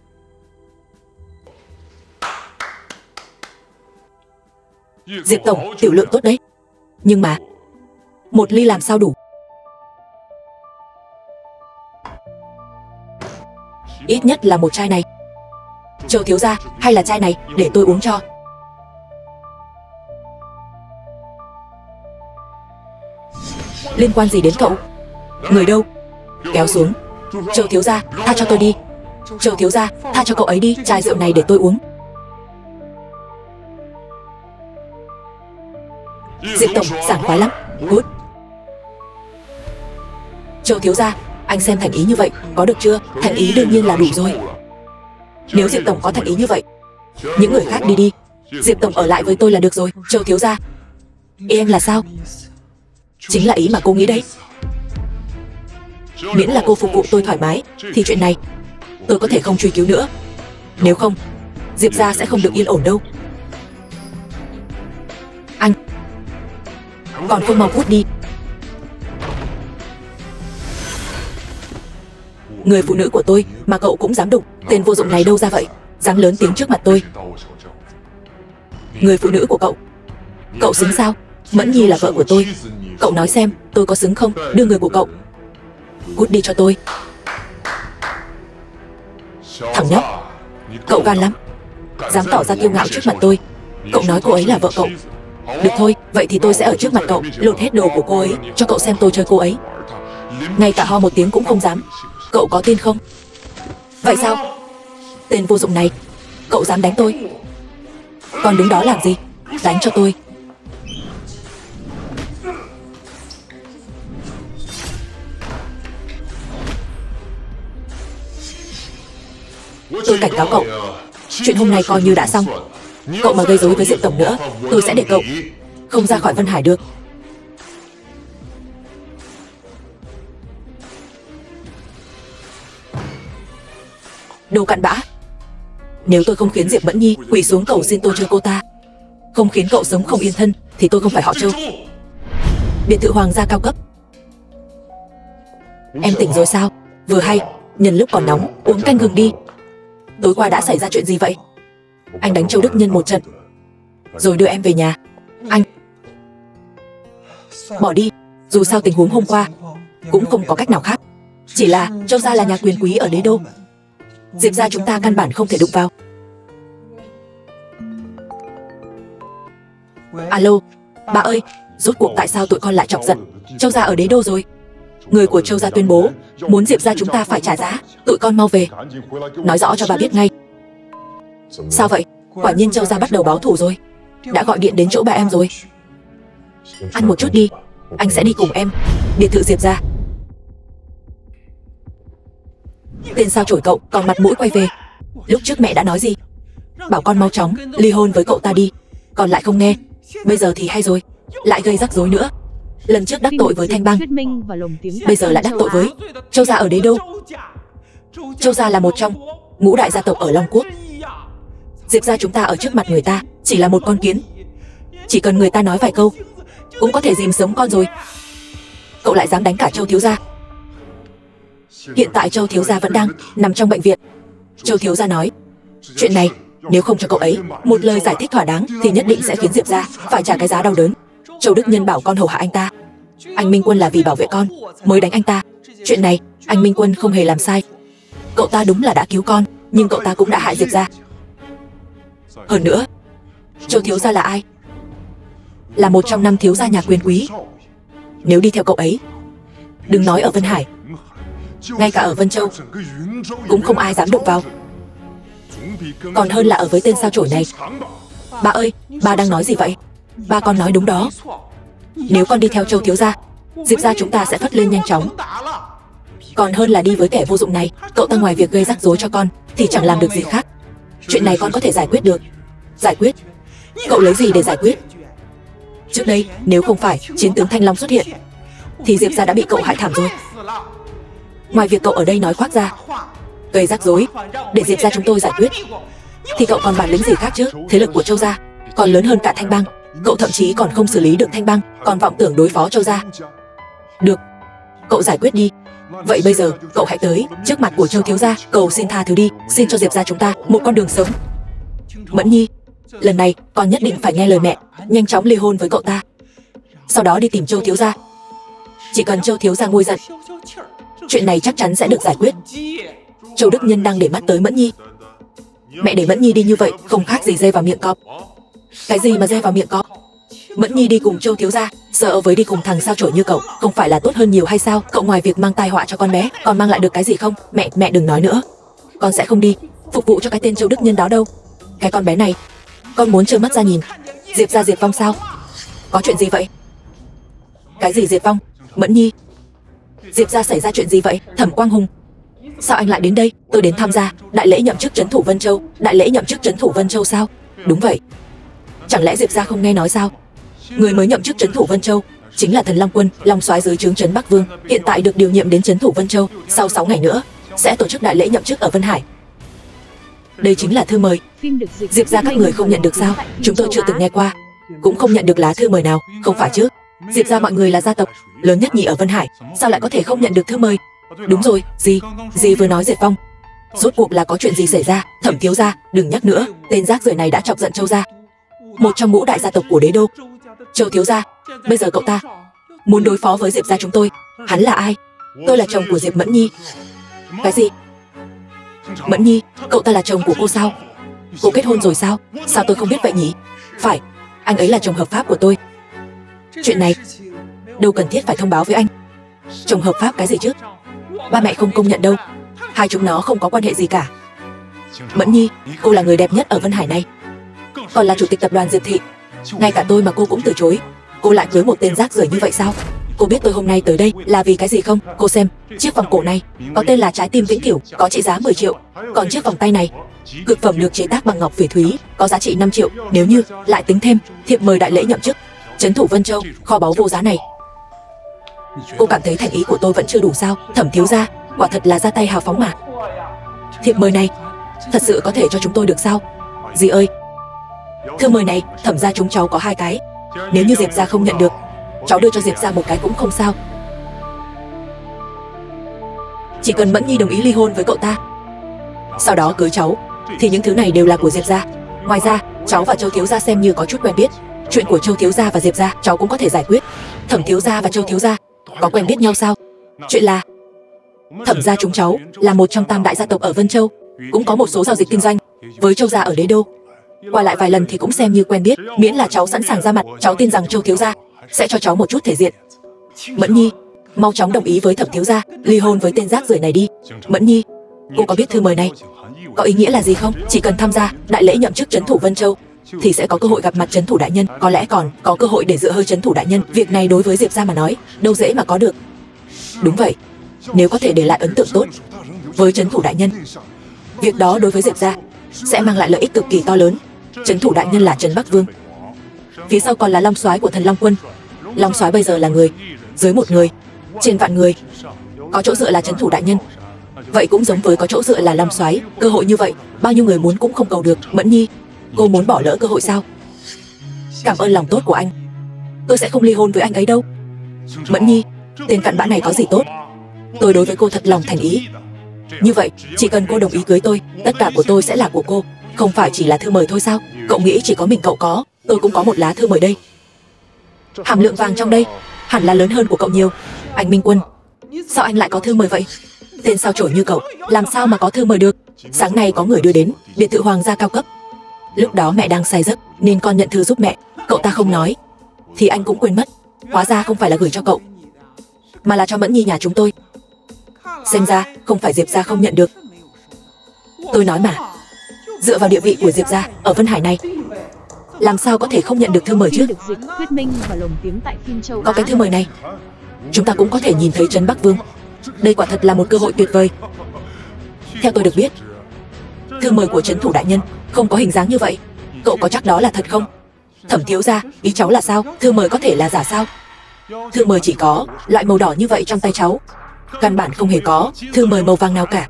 Diệp tổng, tiểu lượng tốt đấy, nhưng mà một ly làm sao đủ? Ít nhất là một chai này. Châu thiếu gia, hay là chai này để tôi uống cho. Liên quan gì đến cậu? Người đâu? Kéo xuống. Châu thiếu gia, tha cho tôi đi. Châu thiếu gia, tha cho cậu ấy đi. Chai rượu này để tôi uống. Diệp tổng, sảng khoái lắm. Good. Châu thiếu gia, anh xem thành ý như vậy có được chưa? Thành ý đương nhiên là đủ rồi. Nếu Diệp tổng có thành ý như vậy, những người khác đi đi. Diệp tổng ở lại với tôi là được rồi. Châu thiếu gia, ý anh là sao? Chính là ý mà cô nghĩ đấy. Miễn là cô phục vụ tôi thoải mái thì chuyện này tôi có thể không truy cứu nữa. Nếu không, Diệp gia sẽ không được yên ổn đâu. Anh còn không mau cút đi. Người phụ nữ của tôi mà cậu cũng dám đụng. Tên vô dụng này đâu ra vậy, dám lớn tiếng trước mặt tôi. Người phụ nữ của cậu, cậu xứng sao? Mẫn Nhi là vợ của tôi. Cậu nói xem tôi có xứng không đưa người của cậu? Cút đi cho tôi. Thằng nhóc, cậu gan lắm, dám tỏ ra kiêu ngạo trước mặt tôi. Cậu nói cô ấy là vợ cậu. Được thôi, vậy thì tôi sẽ ở trước mặt cậu lột hết đồ của cô ấy cho cậu xem tôi chơi cô ấy. Ngay cả ho một tiếng cũng không dám. Cậu có tin không? Vậy sao? Tên vô dụng này, cậu dám đánh tôi? Còn đứng đó làm gì? Đánh cho tôi. Tôi cảnh cáo cậu, chuyện hôm nay coi như đã xong. Cậu mà gây rối với Diệp tổng nữa, tôi sẽ để cậu không ra khỏi Vân Hải được. Đồ cặn bã. Nếu tôi không khiến Diệp Mẫn Nhi quỳ xuống cầu xin tôi chơi cô ta, không khiến cậu sống không yên thân, thì tôi không phải họ Châu. Biệt thự hoàng gia cao cấp. Em tỉnh rồi sao? Vừa hay, nhân lúc còn nóng, uống canh gừng đi. Tối qua đã xảy ra chuyện gì vậy? Anh đánh Châu Đức Nhân một trận rồi đưa em về nhà. Anh bỏ đi. Dù sao tình huống hôm qua cũng không có cách nào khác. Chỉ là Châu gia là nhà quyền quý ở đế đô, Diệp gia chúng ta căn bản không thể đụng vào. Alo, bà ơi, rốt cuộc tại sao tụi con lại chọc giận Châu gia ở đế đô rồi? Người của Châu gia tuyên bố muốn Diệp gia chúng ta phải trả giá. Tụi con mau về, nói rõ cho bà biết ngay. Sao vậy? Quả nhiên Châu gia bắt đầu báo thù rồi. Đã gọi điện đến chỗ bà em rồi. Ăn một chút đi, anh sẽ đi cùng em. Biệt thự Diệp gia. Tên sao chổi cậu còn mặt mũi quay về. Lúc trước mẹ đã nói gì? Bảo con mau chóng ly hôn với cậu ta đi, còn lại không nghe. Bây giờ thì hay rồi, lại gây rắc rối nữa. Lần trước đắc tội với Thanh Bang, bây giờ lại đắc tội với Châu gia ở đế đô. Châu gia là một trong ngũ đại gia tộc ở Long Quốc. Diệp gia chúng ta ở trước mặt người ta chỉ là một con kiến. Chỉ cần người ta nói vài câu cũng có thể dìm sống con rồi. Cậu lại dám đánh cả Châu thiếu gia. Hiện tại Châu thiếu gia vẫn đang nằm trong bệnh viện. Châu thiếu gia nói, chuyện này nếu không cho cậu ấy một lời giải thích thỏa đáng thì nhất định sẽ khiến Diệp gia phải trả cái giá đau đớn. Châu Đức Nhân bảo con hầu hạ anh ta. Anh Minh Quân là vì bảo vệ con mới đánh anh ta. Chuyện này anh Minh Quân không hề làm sai. Cậu ta đúng là đã cứu con, nhưng cậu ta cũng đã hại Diệp gia. Hơn nữa, Châu thiếu gia là ai? Là một trong 5 thiếu gia nhà quyền quý. Nếu đi theo cậu ấy, đừng nói ở Vân Hải, ngay cả ở Vân Châu cũng không ai dám đụng vào. Còn hơn là ở với tên sao chổi này. Bà ơi, bà đang nói gì vậy? Ba con nói đúng đó. Nếu con đi theo Châu thiếu gia, Diệp gia chúng ta sẽ phất lên nhanh chóng. Còn hơn là đi với kẻ vô dụng này. Cậu ta ngoài việc gây rắc rối cho con thì chẳng làm được gì khác. Chuyện này con có thể giải quyết được. Giải quyết? Cậu lấy gì để giải quyết? Trước đây nếu không phải chiến tướng Thanh Long xuất hiện thì Diệp gia đã bị cậu hại thảm rồi. Ngoài việc cậu ở đây nói khoác ra, gây rắc rối để Diệp gia chúng tôi giải quyết, thì cậu còn bản lĩnh gì khác chứ? Thế lực của Châu gia còn lớn hơn cả Thanh Bang. Cậu thậm chí còn không xử lý được Thanh Bang, còn vọng tưởng đối phó Châu gia. Được, cậu giải quyết đi. Vậy bây giờ cậu hãy tới trước mặt của Châu thiếu gia cầu xin tha thứ đi, xin cho Diệp gia chúng ta một con đường sống. Mẫn Nhi, lần này con nhất định phải nghe lời mẹ, nhanh chóng ly hôn với cậu ta, sau đó đi tìm Châu thiếu gia. Chỉ cần Châu thiếu gia nguôi giận, chuyện này chắc chắn sẽ được giải quyết. Châu Đức Nhân đang để mắt tới Mẫn Nhi. Mẹ để Mẫn Nhi đi như vậy không khác gì dê vào miệng cọp. Cái gì mà dê vào miệng cọp? Mẫn Nhi đi cùng Châu thiếu gia, sợ với đi cùng thằng sao chổi như cậu không phải là tốt hơn nhiều hay sao? Cậu ngoài việc mang tai họa cho con bé, còn mang lại được cái gì không? Mẹ đừng nói nữa. Con sẽ không đi phục vụ cho cái tên Châu Đức Nhân đó đâu. Cái con bé này, con muốn trơ mắt ra nhìn Diệp gia diệt vong sao? Có chuyện gì vậy? Cái gì diệt vong? Mẫn Nhi, Diệp gia xảy ra chuyện gì vậy? Thẩm Quang Hùng, sao anh lại đến đây? Tôi đến tham gia đại lễ nhậm chức trấn thủ Vân Châu. Đại lễ nhậm chức trấn thủ Vân Châu sao? Đúng vậy. Chẳng lẽ Diệp gia không nghe nói sao? Người mới nhậm chức trấn thủ Vân Châu chính là Thần Long Quân, Long soái dưới trướng trấn Bắc Vương, hiện tại được điều nhiệm đến trấn thủ Vân Châu. Sau 6 ngày nữa sẽ tổ chức đại lễ nhậm chức ở Vân Hải. Đây chính là thư mời. Diệp gia các người không nhận được sao? Chúng tôi chưa từng nghe qua, cũng không nhận được lá thư mời nào, không phải chứ? Diệp gia mọi người là gia tộc lớn nhất nhì ở Vân Hải, sao lại có thể không nhận được thư mời? Đúng rồi, dì vừa nói Diệt Phong. Rốt cuộc là có chuyện gì xảy ra? Thẩm thiếu gia, đừng nhắc nữa, tên rác rưởi này đã chọc giận Châu gia, một trong ngũ đại gia tộc của đế đô. Châu thiếu gia, bây giờ cậu ta muốn đối phó với Diệp gia chúng tôi. Hắn là ai? Tôi là chồng của Diệp Mẫn Nhi. Cái gì? Mẫn Nhi, cậu ta là chồng của cô sao? Cô kết hôn rồi sao? Sao tôi không biết vậy nhỉ? Phải, anh ấy là chồng hợp pháp của tôi. Chuyện này đâu cần thiết phải thông báo với anh. Chồng hợp pháp cái gì chứ? Ba mẹ không công nhận đâu. Hai chúng nó không có quan hệ gì cả. Mẫn Nhi, cô là người đẹp nhất ở Vân Hải này, còn là chủ tịch tập đoàn Diệp thị. Ngay cả tôi mà cô cũng từ chối. Cô lại cưới một tên rác rưởi như vậy sao? Cô biết tôi hôm nay tới đây là vì cái gì không? Cô xem, chiếc vòng cổ này có tên là Trái tim vĩnh cửu, có trị giá 10 triệu. Còn chiếc vòng tay này, cực phẩm được chế tác bằng ngọc phỉ thúy, có giá trị 5 triệu. Nếu như lại tính thêm thiệp mời đại lễ nhậm chức trấn thủ Vân Châu, kho báu vô giá này, cô cảm thấy thành ý của tôi vẫn chưa đủ sao? Thẩm thiếu gia, quả thật là ra tay hào phóng mà. Thiệp mời này thật sự có thể cho chúng tôi được sao? Dì ơi, thư mời này Thẩm gia chúng cháu có 2 cái. Nếu như Diệp gia không nhận được, cháu đưa cho Diệp gia 1 cái cũng không sao. Chỉ cần Mẫn Nhi đồng ý ly hôn với cậu ta, sau đó cưới cháu, thì những thứ này đều là của Diệp gia. Ngoài ra, cháu và Châu thiếu gia xem như có chút quen biết. Chuyện của Châu thiếu gia và Diệp gia cháu cũng có thể giải quyết. Thẩm thiếu gia và Châu thiếu gia có quen biết nhau sao? Chuyện là Thẩm gia chúng cháu là một trong tam đại gia tộc ở Vân Châu, cũng có một số giao dịch kinh doanh với Châu gia ở đế đô. Qua lại vài lần thì cũng xem như quen biết. Miễn là cháu sẵn sàng ra mặt, cháu tin rằng Châu thiếu gia sẽ cho cháu một chút thể diện. Mẫn Nhi, mau chóng đồng ý với Thẩm thiếu gia, ly hôn với tên rác rưởi này đi. Mẫn Nhi, cô có biết thư mời này có ý nghĩa là gì không? Chỉ cần tham gia đại lễ nhậm chức trấn thủ Vân Châu thì sẽ có cơ hội gặp mặt trấn thủ đại nhân, có lẽ còn có cơ hội để dựa hơi trấn thủ đại nhân. Việc này đối với Diệp gia mà nói đâu dễ mà có được. Đúng vậy, nếu có thể để lại ấn tượng tốt với trấn thủ đại nhân, việc đó đối với Diệp gia sẽ mang lại lợi ích cực kỳ to lớn. Trấn thủ đại nhân là Trấn Bắc Vương, phía sau còn là Long soái của Thần Long Quân. Long soái bây giờ là người dưới 1 người trên vạn người, có chỗ dựa là trấn thủ đại nhân, vậy cũng giống với có chỗ dựa là Long soái. Cơ hội như vậy bao nhiêu người muốn cũng không cầu được. Mẫn Nhi, cô muốn bỏ lỡ cơ hội sao? Cảm ơn lòng tốt của anh, tôi sẽ không ly hôn với anh ấy đâu. Mẫn Nhi, tên cặn bã này có gì tốt? Tôi đối với cô thật lòng thành ý. Như vậy, chỉ cần cô đồng ý cưới tôi, tất cả của tôi sẽ là của cô. Không phải chỉ là thư mời thôi sao? Cậu nghĩ chỉ có mình cậu có? Tôi cũng có một lá thư mời đây. Hàm lượng vàng trong đây hẳn là lớn hơn của cậu nhiều. Anh Minh Quân, sao anh lại có thư mời vậy? Tên sao chổi như cậu làm sao mà có thư mời được? Sáng nay có người đưa đến biệt thự hoàng gia cao cấp. Lúc đó mẹ đang say giấc nên con nhận thư giúp mẹ. Cậu ta không nói thì anh cũng quên mất. Hóa ra không phải là gửi cho cậu, mà là cho Mẫn Nhi nhà chúng tôi. Xem ra không phải Diệp gia không nhận được. Tôi nói mà, dựa vào địa vị của Diệp gia ở Vân Hải này, làm sao có thể không nhận được thư mời chứ? Có cái thư mời này, chúng ta cũng có thể nhìn thấy Trấn Bắc Vương. Đây quả thật là một cơ hội tuyệt vời. Theo tôi được biết, thư mời của trấn thủ đại nhân không có hình dáng như vậy. Cậu có chắc đó là thật không? Thẩm thiếu gia, ý cháu là sao? Thư mời có thể là giả sao? Thư mời chỉ có loại màu đỏ như vậy trong tay cháu, căn bản không hề có thư mời màu vàng nào cả.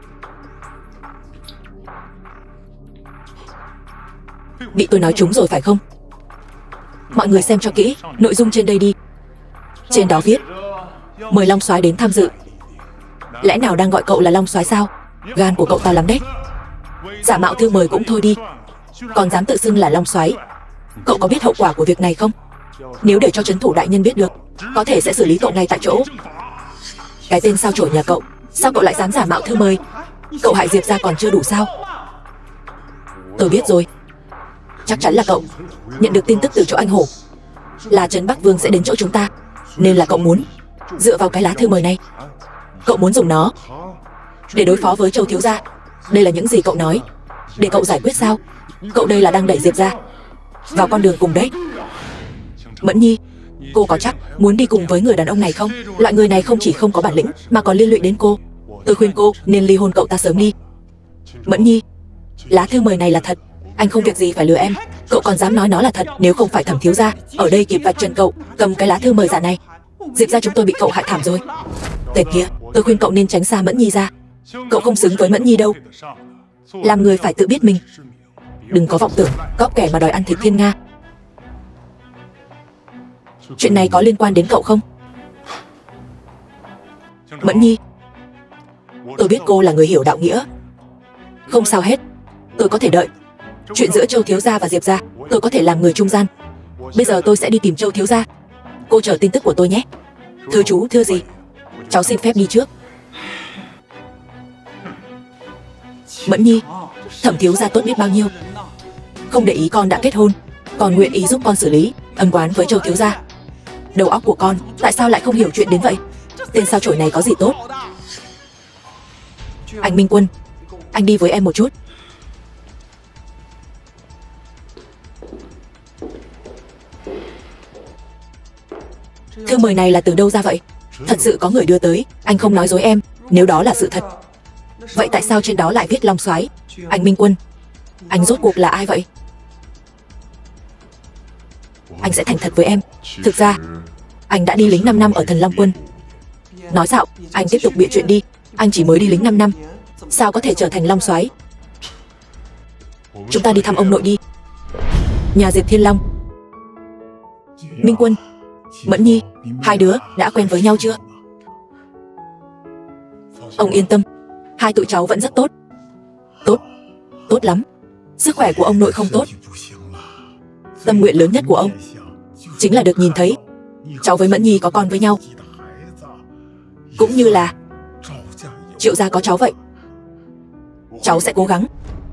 Bị tôi nói trúng rồi phải không? Mọi người xem cho kỹ nội dung trên đây đi. Trên đó viết mời Long soái đến tham dự. Lẽ nào đang gọi cậu là Long soái sao? Gan của cậu to lắm đấy. Giả mạo thư mời cũng thôi đi, còn dám tự xưng là Long soái. Cậu có biết hậu quả của việc này không? Nếu để cho trấn thủ đại nhân biết được, có thể sẽ xử lý cậu ngay tại chỗ. Cái tên sao chổi nhà cậu, sao cậu lại dám giả mạo thư mời? Cậu hại Diệp gia còn chưa đủ sao? Tôi biết rồi, chắc chắn là cậu nhận được tin tức từ chỗ anh Hổ là Trấn Bắc Vương sẽ đến chỗ chúng ta, nên là cậu muốn dựa vào cái lá thư mời này, cậu muốn dùng nó để đối phó với Châu thiếu gia. Đây là những gì cậu nói để cậu giải quyết sao? Cậu đây là đang đẩy Diệp gia vào con đường cùng đấy. Mẫn Nhi, cô có chắc muốn đi cùng với người đàn ông này không? Loại người này không chỉ không có bản lĩnh mà còn liên lụy đến cô. Tôi khuyên cô nên ly hôn cậu ta sớm đi. Mẫn Nhi, lá thư mời này là thật, anh không việc gì phải lừa em. Cậu còn dám nói nó là thật? Nếu không phải Thẩm thiếu gia ở đây kịp vạch trần cậu, cầm cái lá thư mời giả này, Diệp gia chúng tôi bị cậu hại thảm rồi. Tên kia, tôi khuyên cậu nên tránh xa Mẫn Nhi ra. Cậu không xứng với Mẫn Nhi đâu. Làm người phải tự biết mình, đừng có vọng tưởng cóp kẻ mà đòi ăn thịt thiên nga. Chuyện này có liên quan đến cậu không? Mẫn Nhi, tôi biết cô là người hiểu đạo nghĩa. Không sao hết, tôi có thể đợi. Chuyện giữa Châu thiếu gia và Diệp gia, tôi có thể làm người trung gian. Bây giờ tôi sẽ đi tìm Châu thiếu gia. Cô chờ tin tức của tôi nhé. Thưa chú, thưa gì? Cháu xin phép đi trước. Mẫn Nhi, Thẩm thiếu gia tốt biết bao nhiêu. Không để ý con đã kết hôn, còn nguyện ý giúp con xử lý ân oán với Châu thiếu gia. Đầu óc của con tại sao lại không hiểu chuyện đến vậy? Tên sao chổi này có gì tốt? Anh Minh Quân, anh đi với em một chút. Thư mời này là từ đâu ra vậy? Thật sự có người đưa tới, anh không nói dối em. Nếu đó là sự thật, vậy tại sao trên đó lại viết Long Soái? Anh Minh Quân, anh rốt cuộc là ai vậy? Anh sẽ thành thật với em. Thực ra, anh đã đi lính 5 năm ở Thần Long Quân. Nói dạo, anh tiếp tục bịa chuyện đi. Anh chỉ mới đi lính 5 năm, sao có thể trở thành Long Soái? Chúng ta đi thăm ông nội đi. Nhà Diệp Thiên Long. Minh Quân, Mẫn Nhi, hai đứa đã quen với nhau chưa? Ông yên tâm, hai tụi cháu vẫn rất tốt. Tốt lắm. Sức khỏe của ông nội không tốt. Tâm nguyện lớn nhất của ông chính là được nhìn thấy cháu với Mẫn Nhi có con với nhau, cũng như là Triệu gia có cháu vậy. Cháu sẽ cố gắng.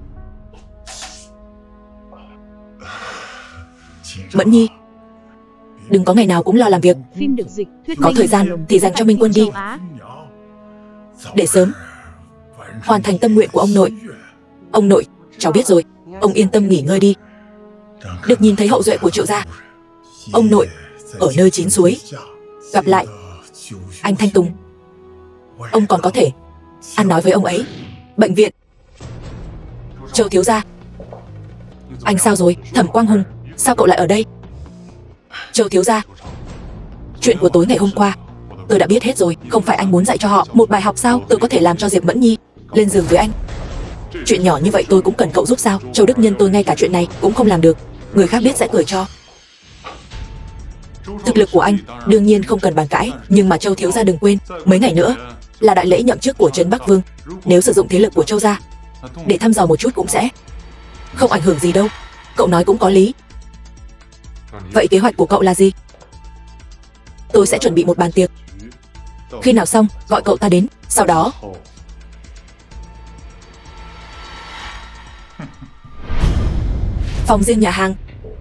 Mẫn Nhi, đừng có ngày nào cũng lo làm việc. Phim được dịch, thuyết Có minh thời và gian lồng thì dành cho Minh Quân đi, Châu Á. để sớm hoàn thành tâm nguyện của ông nội. Ông nội, cháu biết rồi. Ông yên tâm nghỉ ngơi đi. Được nhìn thấy hậu duệ của Triệu gia. Ông nội ở nơi chín suối gặp lại anh Thanh Tùng, ông còn có thể ăn nói với ông ấy. Bệnh viện. Châu thiếu gia, anh sao rồi? Thẩm Quang Hùng, sao cậu lại ở đây? Châu thiếu gia, chuyện của tối ngày hôm qua tôi đã biết hết rồi. Không phải anh muốn dạy cho họ một bài học sao? Tôi có thể làm cho Diệp Mẫn Nhi lên giường với anh. Chuyện nhỏ như vậy tôi cũng cần cậu giúp sao? Châu Đức Nhân tôi ngay cả chuyện này cũng không làm được, người khác biết sẽ cười cho. Thực lực của anh đương nhiên không cần bàn cãi, nhưng mà Châu thiếu gia đừng quên, mấy ngày nữa là đại lễ nhậm chức của Trấn Bắc Vương. Nếu sử dụng thế lực của Châu gia để thăm dò một chút cũng sẽ không ảnh hưởng gì đâu. Cậu nói cũng có lý. Vậy kế hoạch của cậu là gì? Tôi sẽ chuẩn bị một bàn tiệc. Khi nào xong gọi cậu ta đến. Sau đó phòng riêng nhà hàng.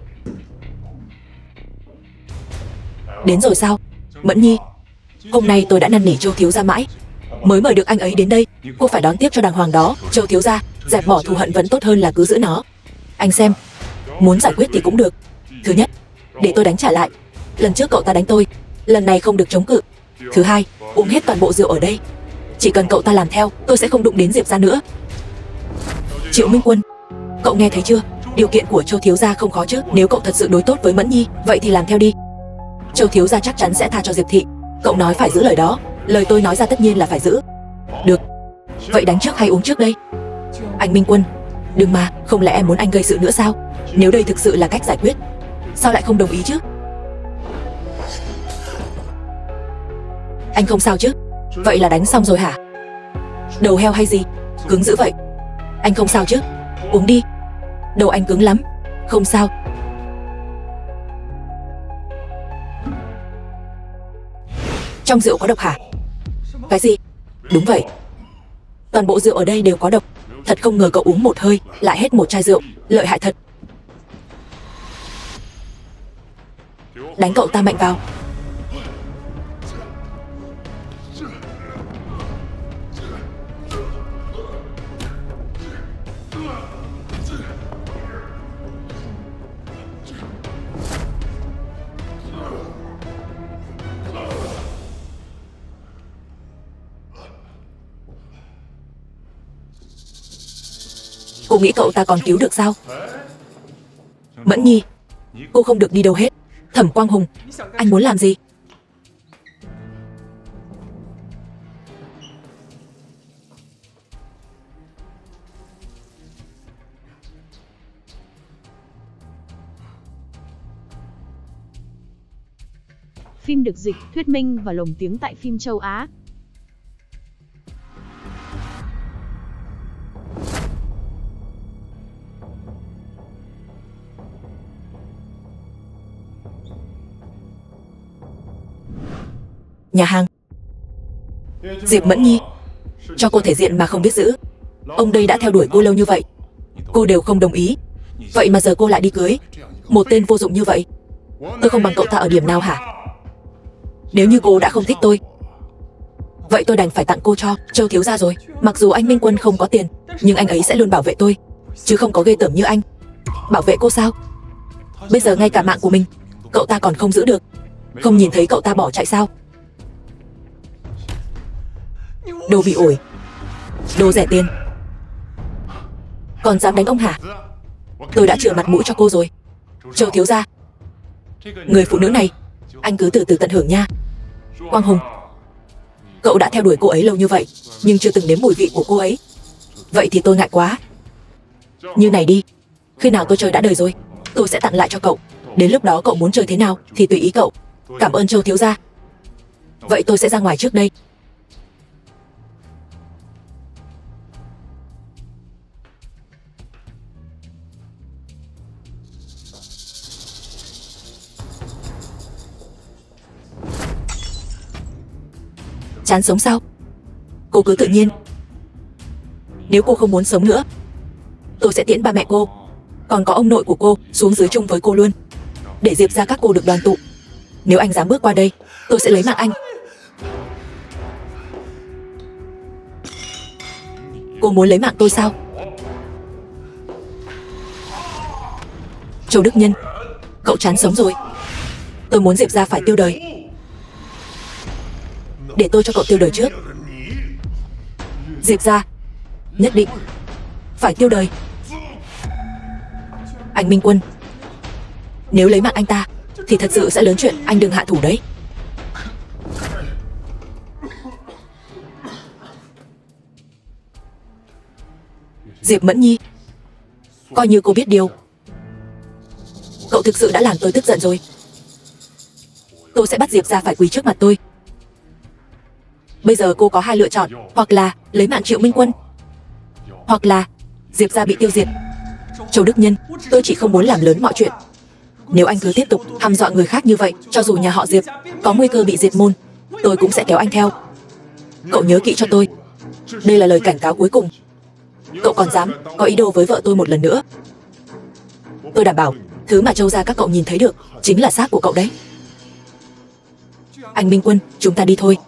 Đến rồi sao? Mẫn Nhi, hôm nay tôi đã năn nỉ Châu thiếu gia mãi mới mời được anh ấy đến đây. Cô phải đón tiếp cho đàng hoàng đó. Châu thiếu gia, dẹp bỏ thù hận vẫn tốt hơn là cứ giữ nó. Anh xem, muốn giải quyết thì cũng được. Thứ nhất, để tôi đánh trả lại. Lần trước cậu ta đánh tôi, lần này không được chống cự. Thứ hai, uống hết toàn bộ rượu ở đây. Chỉ cần cậu ta làm theo, tôi sẽ không đụng đến Diệp gia nữa. Triệu Minh Quân, cậu nghe thấy chưa? Điều kiện của Châu thiếu gia không khó chứ? Nếu cậu thật sự đối tốt với Mẫn Nhi, vậy thì làm theo đi. Châu thiếu gia chắc chắn sẽ tha cho Diệp thị. Cậu nói phải giữ lời đó. Lời tôi nói ra tất nhiên là phải giữ. Được, vậy đánh trước hay uống trước đây? Anh Minh Quân, đừng mà, không lẽ em muốn anh gây sự nữa sao? Nếu đây thực sự là cách giải quyết, sao lại không đồng ý chứ? Anh không sao chứ? Vậy là đánh xong rồi hả? Đầu heo hay gì? Cứng dữ vậy. Anh không sao chứ? Uống đi. Đầu anh cứng lắm. Không sao. Trong rượu có độc hả? Cái gì? Đúng vậy. Toàn bộ rượu ở đây đều có độc. Thật không ngờ cậu uống một hơi lại hết một chai rượu. Lợi hại thật. Đánh cậu ta mạnh vào. Cô nghĩ cậu ta còn cứu được sao? Mẫn Nhi, cô không được đi đâu hết. Thẩm Quang Hùng, anh muốn làm gì? Phim được dịch, thuyết minh và lồng tiếng tại phim châu Á. Nhà hàng. Diệp Mẫn Nhi, cho cô thể diện mà không biết giữ. Ông đây đã theo đuổi cô lâu như vậy, cô đều không đồng ý. Vậy mà giờ cô lại đi cưới một tên vô dụng như vậy. Tôi không bằng cậu ta ở điểm nào hả? Nếu như cô đã không thích tôi, vậy tôi đành phải tặng cô cho Châu thiếu gia rồi. Mặc dù anh Minh Quân không có tiền, nhưng anh ấy sẽ luôn bảo vệ tôi, chứ không có ghê tởm như anh. Bảo vệ cô sao? Bây giờ ngay cả mạng của mình cậu ta còn không giữ được. Không nhìn thấy cậu ta bỏ chạy sao? Đồ bị ổi, đồ rẻ tiền, còn dám đánh ông hả? Tôi đã chừa mặt mũi cho cô rồi. Châu thiếu gia, người phụ nữ này anh cứ từ từ tận hưởng nha. Quang Hùng, cậu đã theo đuổi cô ấy lâu như vậy, nhưng chưa từng nếm mùi vị của cô ấy. Vậy thì tôi ngại quá. Như này đi, khi nào tôi chơi đã đời rồi, tôi sẽ tặng lại cho cậu. Đến lúc đó cậu muốn chơi thế nào thì tùy ý cậu. Cảm ơn Châu thiếu gia. Vậy tôi sẽ ra ngoài trước đây. Chán sống sao? Cô cứ tự nhiên. Nếu cô không muốn sống nữa, tôi sẽ tiễn ba mẹ cô, còn có ông nội của cô xuống dưới chung với cô luôn, để Diệp ra các cô được đoàn tụ. Nếu anh dám bước qua đây, tôi sẽ lấy mạng anh. Cô muốn lấy mạng tôi sao? Châu Đức Nhân, cậu chán sống rồi. Tôi muốn Diệp ra phải tiêu đời. Để tôi cho cậu tiêu đời trước. Diệp ra nhất định phải tiêu đời. Anh Minh Quân, nếu lấy mạng anh ta thì thật sự sẽ lớn chuyện. Anh đừng hạ thủ đấy. Diệp Mẫn Nhi, coi như cô biết điều. Cậu thực sự đã làm tôi tức giận rồi. Tôi sẽ bắt Diệp ra phải quỳ trước mặt tôi. Bây giờ cô có hai lựa chọn, hoặc là lấy mạng Triệu Minh Quân, hoặc là Diệp gia bị tiêu diệt. Châu Đức Nhân, tôi chỉ không muốn làm lớn mọi chuyện. Nếu anh cứ tiếp tục hăm dọa người khác như vậy, cho dù nhà họ Diệp có nguy cơ bị diệt môn, tôi cũng sẽ kéo anh theo. Cậu nhớ kỹ cho tôi. Đây là lời cảnh cáo cuối cùng. Cậu còn dám có ý đồ với vợ tôi một lần nữa, tôi đảm bảo thứ mà Châu gia các cậu nhìn thấy được chính là xác của cậu đấy. Anh Minh Quân, chúng ta đi thôi.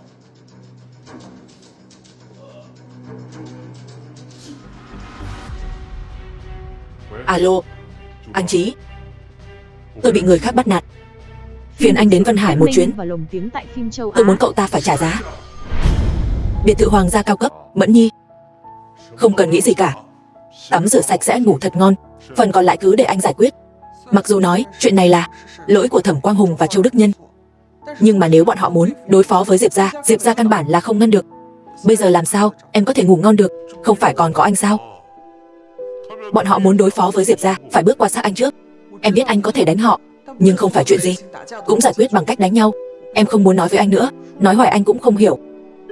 Alo, anh Chí, tôi bị người khác bắt nạt, phiền anh đến Vân Hải một chuyến. Tôi muốn cậu ta phải trả giá. Biệt thự hoàng gia cao cấp, Mẫn Nhi. Không cần nghĩ gì cả, tắm rửa sạch sẽ, ngủ thật ngon, phần còn lại cứ để anh giải quyết. Mặc dù nói chuyện này là lỗi của Thẩm Quang Hùng và Châu Đức Nhân, nhưng mà nếu bọn họ muốn đối phó với Diệp gia căn bản là không ngăn được. Bây giờ làm sao em có thể ngủ ngon được? Không phải còn có anh sao? Bọn họ muốn đối phó với Diệp gia phải bước qua xác anh trước. Em biết anh có thể đánh họ, nhưng không phải chuyện gì cũng giải quyết bằng cách đánh nhau. Em không muốn nói với anh nữa, nói hoài anh cũng không hiểu.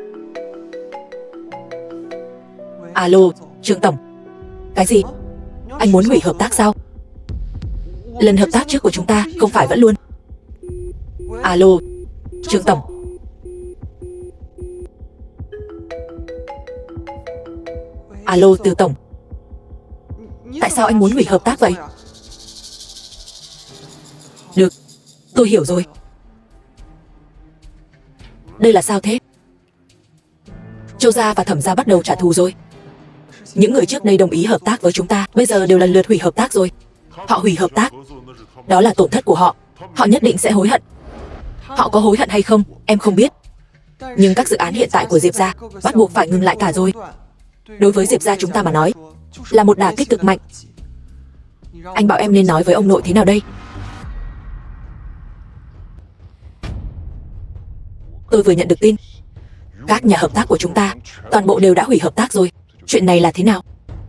Alo, Trương tổng. Cái gì? Anh muốn hủy hợp tác sao? Lần hợp tác trước của chúng ta không phải vẫn luôn? Alo, Trương tổng. Alo, Từ tổng. Tại sao anh muốn hủy hợp tác vậy? Được, tôi hiểu rồi. Đây là sao thế? Châu gia và Thẩm gia bắt đầu trả thù rồi. Những người trước đây đồng ý hợp tác với chúng ta bây giờ đều lần lượt hủy hợp tác rồi. Họ hủy hợp tác, đó là tổn thất của họ. Họ nhất định sẽ hối hận. Họ có hối hận hay không, em không biết. Nhưng các dự án hiện tại của Diệp gia bắt buộc phải ngừng lại cả rồi. Đối với Diệp gia chúng ta mà nói, là một đả kích cực mạnh. Anh bảo em nên nói với ông nội thế nào đây? Tôi vừa nhận được tin, các nhà hợp tác của chúng ta toàn bộ đều đã hủy hợp tác rồi. Chuyện này là thế nào?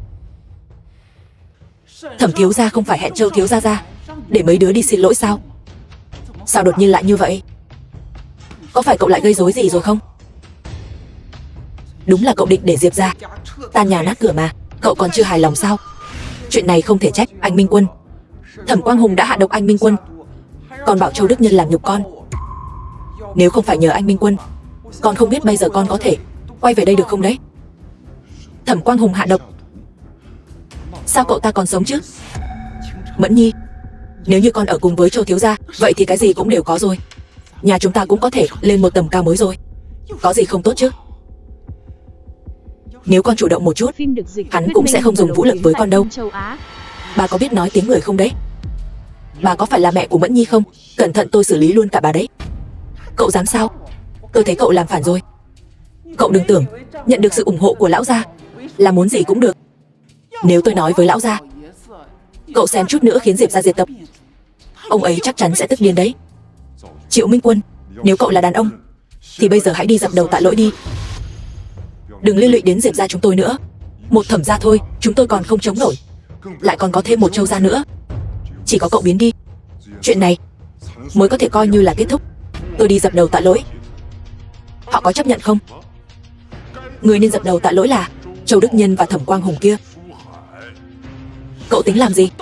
Thẩm thiếu gia không phải hẹn Châu thiếu gia ra để mấy đứa đi xin lỗi sao? Sao đột nhiên lại như vậy? Có phải cậu lại gây rối gì rồi không? Đúng là cậu định để Diệp ra tan nhà nát cửa mà. Cậu còn chưa hài lòng sao? Chuyện này không thể trách anh Minh Quân. Thẩm Quang Hùng đã hạ độc anh Minh Quân, còn bảo Châu Đức Nhân làm nhục con. Nếu không phải nhờ anh Minh Quân, con không biết bây giờ con có thể quay về đây được không đấy. Thẩm Quang Hùng hạ độc, sao cậu ta còn sống chứ? Mẫn Nhi, nếu như con ở cùng với Châu thiếu gia, vậy thì cái gì cũng đều có rồi. Nhà chúng ta cũng có thể lên một tầm cao mới rồi. Có gì không tốt chứ? Nếu con chủ động một chút, hắn cũng sẽ không dùng vũ lực với con đâu. Bà có biết nói tiếng người không đấy? Bà có phải là mẹ của Mẫn Nhi không? Cẩn thận tôi xử lý luôn cả bà đấy. Cậu dám sao? Tôi thấy cậu làm phản rồi. Cậu đừng tưởng nhận được sự ủng hộ của lão gia là muốn gì cũng được. Nếu tôi nói với lão gia, cậu xem chút nữa khiến Diệp gia diệt tộc, ông ấy chắc chắn sẽ tức điên đấy. Triệu Minh Quân, nếu cậu là đàn ông thì bây giờ hãy đi dập đầu tạ lỗi đi. Đừng liên lụy đến Diệp gia chúng tôi nữa. Một Thẩm gia thôi chúng tôi còn không chống nổi, lại còn có thêm một Châu gia nữa. Chỉ có cậu biến đi, chuyện này mới có thể coi như là kết thúc. Tôi đi dập đầu tạ lỗi, họ có chấp nhận không? Người nên dập đầu tạ lỗi là Châu Đức Nhân và Thẩm Quang Hùng kia. Cậu tính làm gì?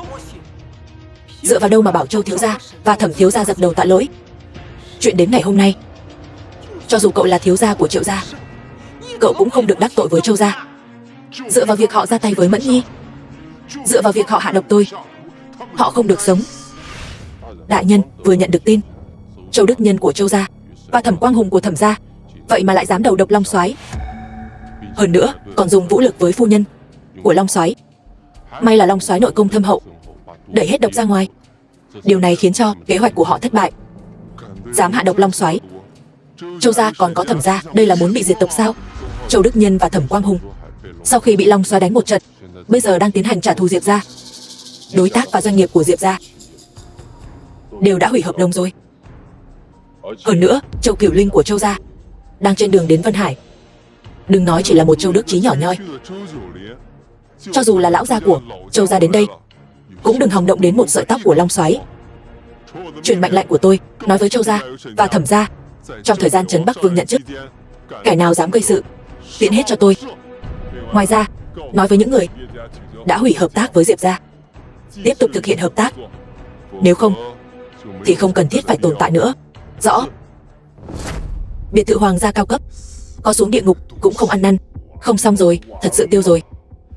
Dựa vào đâu mà bảo Châu thiếu gia và Thẩm thiếu gia dập đầu tạ lỗi? Chuyện đến ngày hôm nay, cho dù cậu là thiếu gia của Triệu gia, cậu cũng không được đắc tội với Châu gia. Dựa vào việc họ ra tay với Mẫn Nhi, dựa vào việc họ hạ độc tôi, họ không được sống. Đại nhân vừa nhận được tin, Châu Đức Nhân của Châu gia và Thẩm Quang Hùng của Thẩm gia vậy mà lại dám đầu độc Long Soái. Hơn nữa còn dùng vũ lực với phu nhân của Long Soái. May là Long Soái nội công thâm hậu, đẩy hết độc ra ngoài. Điều này khiến cho kế hoạch của họ thất bại. Dám hạ độc Long Soái. Châu gia còn có Thẩm gia, đây là muốn bị diệt tộc sao? Châu Đức Nhân và Thẩm Quang Hùng sau khi bị Long Soái đánh một trận, bây giờ đang tiến hành trả thù Diệp gia. Đối tác và doanh nghiệp của Diệp gia đều đã hủy hợp đồng rồi. Hơn nữa Châu Cửu Linh của Châu gia đang trên đường đến Vân Hải. Đừng nói chỉ là một Châu Đức Chí nhỏ nhoi, cho dù là lão gia của Châu gia đến đây cũng đừng hòng động đến một sợi tóc của Long Soái. Truyền mệnh lệnh của tôi nói với Châu gia và Thẩm gia, trong thời gian Trấn Bắc Vương nhận chức, kẻ nào dám gây sự tiện hết cho tôi. Ngoài ra nói với những người đã hủy hợp tác với Diệp gia, tiếp tục thực hiện hợp tác, nếu không thì không cần thiết phải tồn tại nữa. Rõ. Biệt thự hoàng gia cao cấp, có xuống địa ngục cũng không ăn năn. Không xong rồi, thật sự tiêu rồi.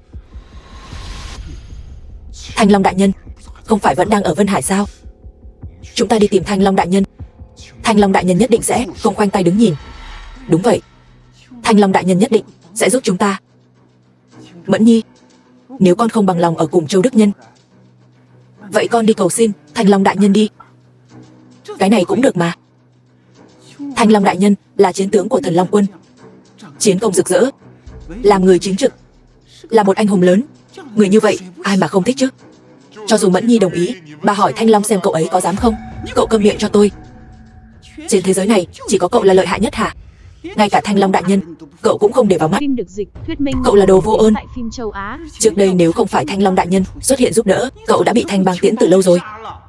Thanh Long đại nhân, không phải vẫn đang ở Vân Hải sao? Chúng ta đi tìm Thanh Long đại nhân. Thanh Long đại nhân nhất định sẽ không khoanh tay đứng nhìn. Đúng vậy, Thanh Long đại nhân nhất định sẽ giúp chúng ta. Mẫn Nhi, nếu con không bằng lòng ở cùng Châu Đức Nhân, vậy con đi cầu xin Thanh Long đại nhân đi. Cái này cũng được mà. Thanh Long đại nhân là chiến tướng của Thần Long quân, chiến công rực rỡ, làm người chính trực, là một anh hùng lớn. Người như vậy ai mà không thích chứ? Cho dù Mẫn Nhi đồng ý, bà hỏi Thanh Long xem cậu ấy có dám không. Cậu câm miệng cho tôi. Trên thế giới này chỉ có cậu là lợi hại nhất hả? Ngay cả Thanh Long đại nhân cậu cũng không để vào mắt. Cậu là đồ vô ơn. Trước đây nếu không phải Thanh Long đại nhân xuất hiện giúp đỡ, cậu đã bị Thanh bang tiễn từ lâu rồi.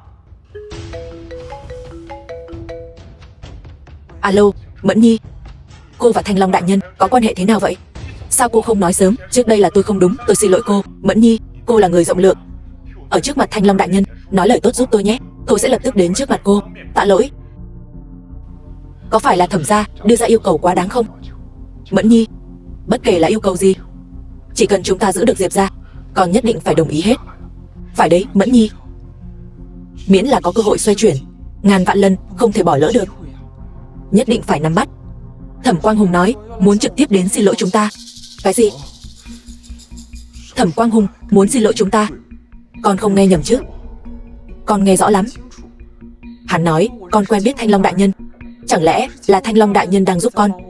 Alo, Mẫn Nhi, cô và Thanh Long đại nhân có quan hệ thế nào vậy? Sao cô không nói sớm? Trước đây là tôi không đúng, tôi xin lỗi cô. Mẫn Nhi, cô là người rộng lượng, ở trước mặt Thanh Long đại nhân nói lời tốt giúp tôi nhé. Tôi sẽ lập tức đến trước mặt cô tạ lỗi. Có phải là Thẩm gia đưa ra yêu cầu quá đáng không? Mẫn Nhi, bất kể là yêu cầu gì, chỉ cần chúng ta giữ được Diệp gia, con nhất định phải đồng ý hết. Phải đấy Mẫn Nhi, miễn là có cơ hội xoay chuyển, ngàn vạn lần không thể bỏ lỡ được, nhất định phải nắm bắt. Thẩm Quang Hùng nói muốn trực tiếp đến xin lỗi chúng ta. Cái gì? Thẩm Quang Hùng muốn xin lỗi chúng ta? Con không nghe nhầm chứ? Con nghe rõ lắm. Hắn nói con quen biết Thanh Long đại nhân. Chẳng lẽ là Thanh Long đại nhân đang giúp con?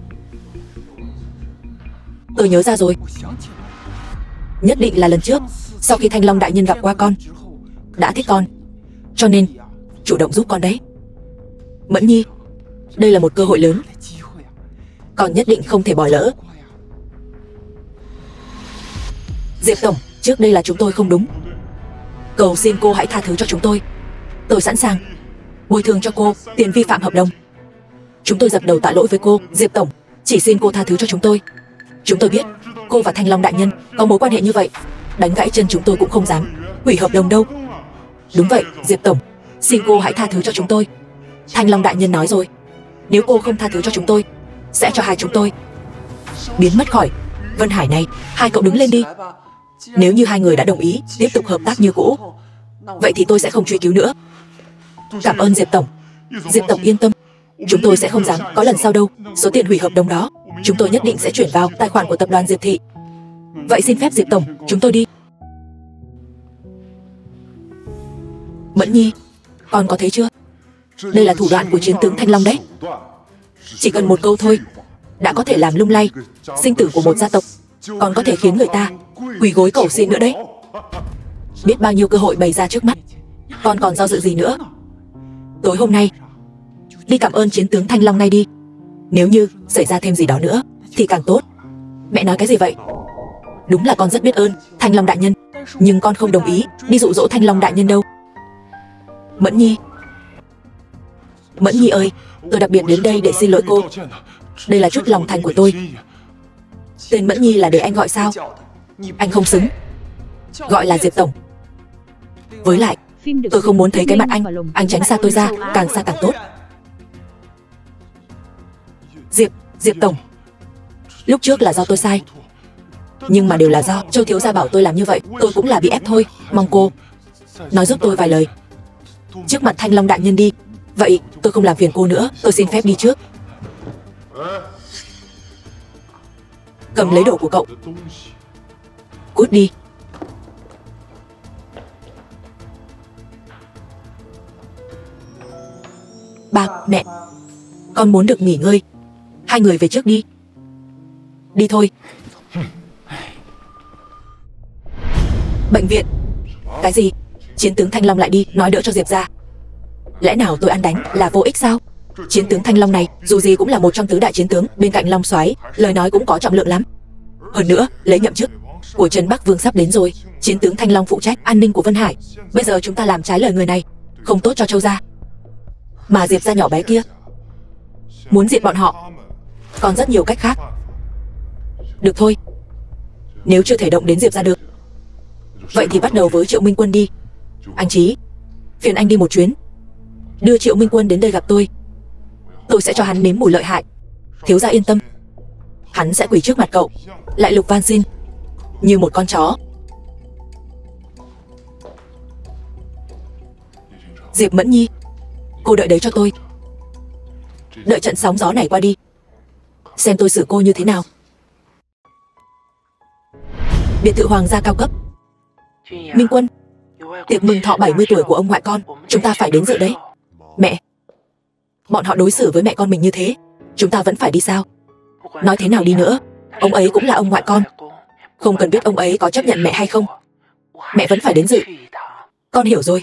Tôi nhớ ra rồi, nhất định là lần trước sau khi Thanh Long đại nhân gặp qua con, đã thích con, cho nên chủ động giúp con đấy. Mẫn Nhi, đây là một cơ hội lớn, con nhất định không thể bỏ lỡ. Diệp tổng, trước đây là chúng tôi không đúng, cầu xin cô hãy tha thứ cho chúng tôi sẵn sàng bồi thường cho cô tiền vi phạm hợp đồng. Chúng tôi dập đầu tạ lỗi với cô. Diệp tổng, chỉ xin cô tha thứ cho chúng tôi. Chúng tôi biết cô và Thanh Long đại nhân có mối quan hệ như vậy, đánh gãy chân chúng tôi cũng không dám hủy hợp đồng đâu. Đúng vậy, Diệp tổng, xin cô hãy tha thứ cho chúng tôi. Thanh Long đại nhân nói rồi, nếu cô không tha thứ cho chúng tôi, sẽ cho hai chúng tôi biến mất khỏi Vân Hải này. Hai cậu đứng lên đi. Nếu như hai người đã đồng ý tiếp tục hợp tác như cũ, vậy thì tôi sẽ không truy cứu nữa. Cảm ơn Diệp tổng. Diệp tổng yên tâm, chúng tôi sẽ không dám có lần sau đâu. Số tiền hủy hợp đồng đó, chúng tôi nhất định sẽ chuyển vào tài khoản của tập đoàn Diệp Thị. Vậy xin phép Diệp tổng, chúng tôi đi. Mẫn Nhi, con có thấy chưa? Đây là thủ đoạn của chiến tướng Thanh Long đấy. Chỉ cần một câu thôi đã có thể làm lung lay sinh tử của một gia tộc, còn có thể khiến người ta quỳ gối cầu xin nữa đấy. Biết bao nhiêu cơ hội bày ra trước mắt, con còn do dự gì nữa? Tối hôm nay đi cảm ơn chiến tướng Thanh Long này đi. Nếu như xảy ra thêm gì đó nữa thì càng tốt. Mẹ nói cái gì vậy? Đúng là con rất biết ơn Thanh Long đại nhân, nhưng con không đồng ý đi dụ dỗ Thanh Long đại nhân đâu. Mẫn Nhi, Mẫn Nhi ơi, tôi đặc biệt đến đây để xin lỗi cô. Đây là chút lòng thành của tôi. Tên Mẫn Nhi là để anh gọi sao? Anh không xứng gọi là Diệp tổng. Với lại tôi không muốn thấy cái mặt anh tránh xa tôi ra, càng xa càng tốt. Diệp tổng, lúc trước là do tôi sai, nhưng mà đều là do Châu thiếu gia bảo tôi làm như vậy. Tôi cũng là bị ép thôi. Mong cô nói giúp tôi vài lời trước mặt Thanh Long đại nhân đi. Vậy tôi không làm phiền cô nữa, tôi xin phép đi trước. Cầm lấy đồ của cậu, cút đi. Ba, mẹ, con muốn được nghỉ ngơi. Hai người về trước đi. Đi thôi. Bệnh viện. Cái gì? Chiến tướng Thanh Long lại đi nói đỡ cho Diệp ra. Lẽ nào tôi ăn đánh là vô ích sao? Chiến tướng Thanh Long này dù gì cũng là một trong tứ đại chiến tướng bên cạnh Long Soái, lời nói cũng có trọng lượng lắm. Hơn nữa, lễ nhậm chức của Trấn Bắc Vương sắp đến rồi. Chiến tướng Thanh Long phụ trách an ninh của Vân Hải. Bây giờ chúng ta làm trái lời người này, không tốt cho Châu gia. Mà Diệp gia nhỏ bé kia muốn diệt bọn họ, còn rất nhiều cách khác. Được thôi, nếu chưa thể động đến Diệp gia được, vậy thì bắt đầu với Triệu Minh Quân đi. Anh Chí, phiền anh đi một chuyến, đưa Triệu Minh Quân đến đây gặp tôi sẽ cho hắn nếm mùi lợi hại. Thiếu gia yên tâm, hắn sẽ quỳ trước mặt cậu, lại lục van xin như một con chó. Diệp Mẫn Nhi, cô đợi đấy cho tôi. Đợi trận sóng gió này qua đi, xem tôi xử cô như thế nào. Biệt thự hoàng gia cao cấp. Minh Quân, tiệc mừng thọ 70 tuổi của ông ngoại con, chúng ta phải đến dự đấy. Mẹ, bọn họ đối xử với mẹ con mình như thế, chúng ta vẫn phải đi sao? Nói thế nào đi nữa, ông ấy cũng là ông ngoại con. Không cần biết ông ấy có chấp nhận mẹ hay không, mẹ vẫn phải đến dự. Con hiểu rồi.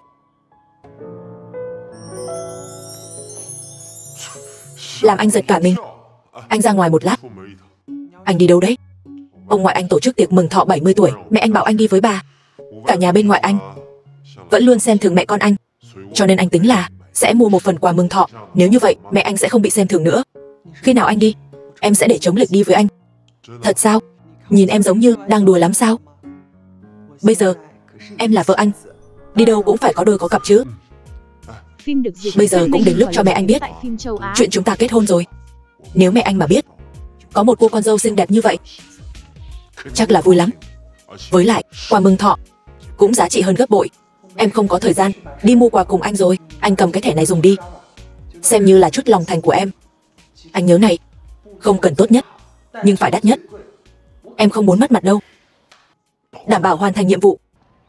Làm anh giật cả mình. Anh ra ngoài một lát. Anh đi đâu đấy? Ông ngoại anh tổ chức tiệc mừng thọ 70 tuổi, mẹ anh bảo anh đi với bà. Cả nhà bên ngoại anh vẫn luôn xem thường mẹ con anh, cho nên anh tính là sẽ mua một phần quà mừng thọ. Nếu như vậy, mẹ anh sẽ không bị xem thường nữa. Khi nào anh đi, em sẽ để chống lịch đi với anh. Thật sao? Nhìn em giống như đang đùa lắm sao? Bây giờ em là vợ anh, đi đâu cũng phải có đôi có cặp chứ. Bây giờ cũng đến lúc cho mẹ anh biết chuyện chúng ta kết hôn rồi. Nếu mẹ anh mà biết có một cô con dâu xinh đẹp như vậy, chắc là vui lắm. Với lại quà mừng thọ cũng giá trị hơn gấp bội. Em không có thời gian đi mua quà cùng anh rồi, anh cầm cái thẻ này dùng đi, xem như là chút lòng thành của em. Anh nhớ này, không cần tốt nhất, nhưng phải đắt nhất. Em không muốn mất mặt đâu. Đảm bảo hoàn thành nhiệm vụ.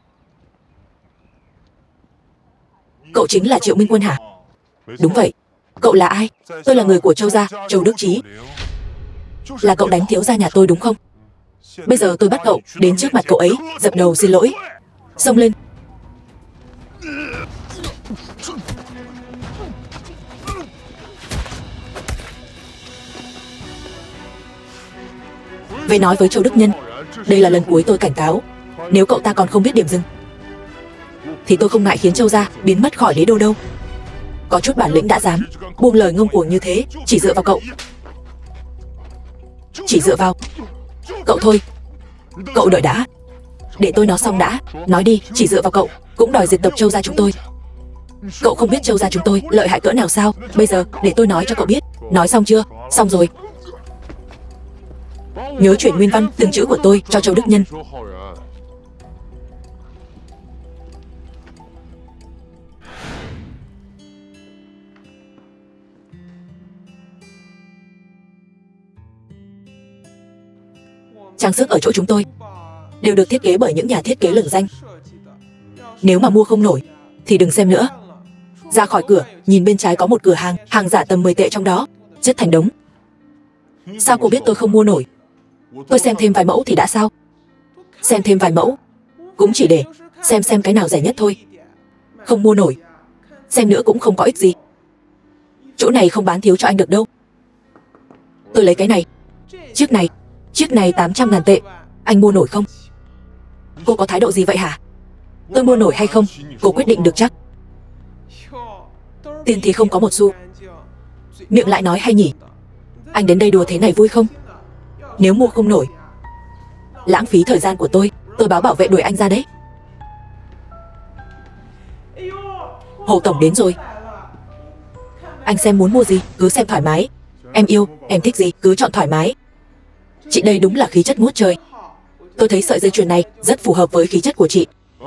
Cậu chính là Triệu Minh Quân hả? Đúng vậy. Cậu là ai? Tôi là người của Châu gia, Châu Đức Chí. Là cậu đánh thiếu gia nhà tôi đúng không? Bây giờ tôi bắt cậu đến trước mặt cậu ấy, dập đầu xin lỗi. xông lên. Về nói với Châu Đức Nhân, đây là lần cuối tôi cảnh cáo, nếu cậu ta còn không biết điểm dừng thì tôi không ngại khiến Châu gia biến mất khỏi đế đô đâu. Có chút bản lĩnh đã dám buông lời ngông cuồng như thế, chỉ dựa vào cậu. Chỉ dựa vào cậu thôi. Cậu đợi đã, để tôi nói xong đã. Nói đi, chỉ dựa vào cậu cũng đòi diệt tộc Châu gia chúng tôi. Cậu không biết Châu gia chúng tôi lợi hại cỡ nào sao? Bây giờ để tôi nói cho cậu biết. Nói xong chưa? Xong rồi. Nhớ chuyển nguyên văn từng chữ của tôi cho Châu Đức Nhân. Trang sức ở chỗ chúng tôi đều được thiết kế bởi những nhà thiết kế lừng danh. Nếu mà mua không nổi thì đừng xem nữa. Ra khỏi cửa, nhìn bên trái có một cửa hàng, hàng giả tầm 10 tệ trong đó, chất thành đống. Sao cô biết tôi không mua nổi? Tôi xem thêm vài mẫu thì đã sao? Xem thêm vài mẫu cũng chỉ để xem cái nào rẻ nhất thôi. Không mua nổi, xem nữa cũng không có ích gì. Chỗ này không bán thiếu cho anh được đâu. Tôi lấy cái này. Chiếc này 800.000 tệ. Anh mua nổi không? Cô có thái độ gì vậy hả? Tôi mua nổi hay không, cô quyết định được chắc. Tiền thì không có một xu, miệng lại nói hay nhỉ. Anh đến đây đùa thế này vui không? Nếu mua không nổi, lãng phí thời gian của tôi báo bảo vệ đuổi anh ra đấy. Hồ tổng đến rồi. Anh xem muốn mua gì, cứ xem thoải mái. Em yêu, em thích gì, cứ chọn thoải mái. Chị đây đúng là khí chất ngút trời. Tôi thấy sợi dây chuyền này rất phù hợp với khí chất của chị.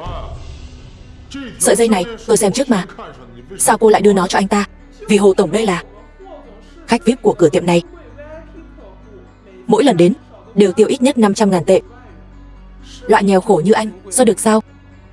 Sợi dây này tôi xem trước mà. Sao cô lại đưa nó cho anh ta? Vì Hồ tổng đây là khách VIP của cửa tiệm này. Mỗi lần đến đều tiêu ít nhất 500.000 tệ. Loại nghèo khổ như anh sao được sao?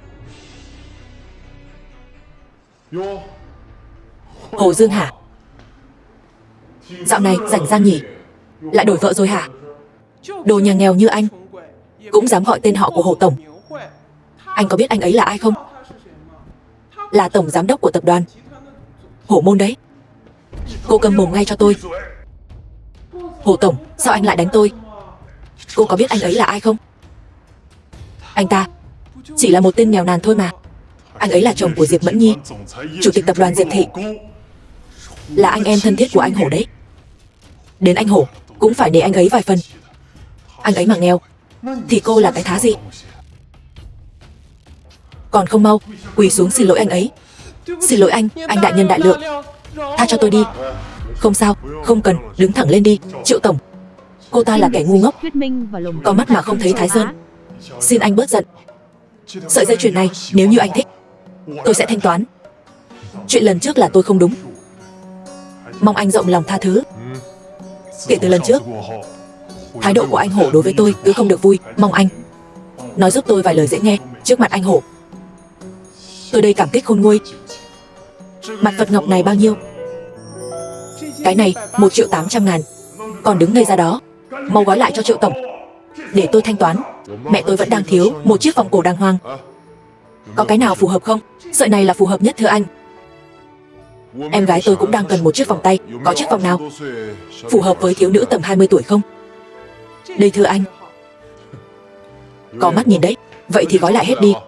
Hồ Dương hả? Dạo này rảnh rang nhỉ? Lại đổi vợ rồi hả? Đồ nhà nghèo như anh cũng dám gọi tên họ của Hồ tổng. Anh có biết anh ấy là ai không? Là tổng giám đốc của tập đoàn Hổ Môn đấy. Cô cầm mồm ngay cho tôi. Hồ tổng, sao anh lại đánh tôi? Cô có biết anh ấy là ai không? Anh ta chỉ là một tên nghèo nàn thôi mà. Anh ấy là chồng của Diệp Mẫn Nhi, chủ tịch tập đoàn Diệp Thị, là anh em thân thiết của anh Hổ đấy. Đến anh Hổ cũng phải nể anh ấy vài phần. Anh ấy mà nghèo thì cô là cái thá gì? Còn không mau quỳ xuống xin lỗi anh ấy. Xin lỗi anh đại nhân đại lượng, tha cho tôi đi. Không sao, không cần, đứng thẳng lên đi. Triệu tổng, cô ta là kẻ ngu ngốc, có mắt mà không thấy Thái Sơn. Xin anh bớt giận. Sợi dây chuyền này nếu như anh thích, tôi sẽ thanh toán. Chuyện lần trước là tôi không đúng, mong anh rộng lòng tha thứ. Kể từ lần trước, thái độ của anh Hổ đối với tôi cứ không được vui. Mong anh nói giúp tôi vài lời dễ nghe trước mặt anh Hổ. Tôi đây cảm kích khôn nguôi. Mặt Phật ngọc này bao nhiêu? Cái này 1.800.000. Còn đứng ngây ra đó, mau gói lại cho Triệu tổng để tôi thanh toán. Mẹ tôi vẫn đang thiếu một chiếc vòng cổ đàng hoàng. Có cái nào phù hợp không? Sợi này là phù hợp nhất thưa anh. Em gái tôi cũng đang cần một chiếc vòng tay. Có chiếc vòng nào phù hợp với thiếu nữ tầm 20 tuổi không? Đây thưa anh. Có mắt nhìn đấy. Vậy thì gói lại hết đi.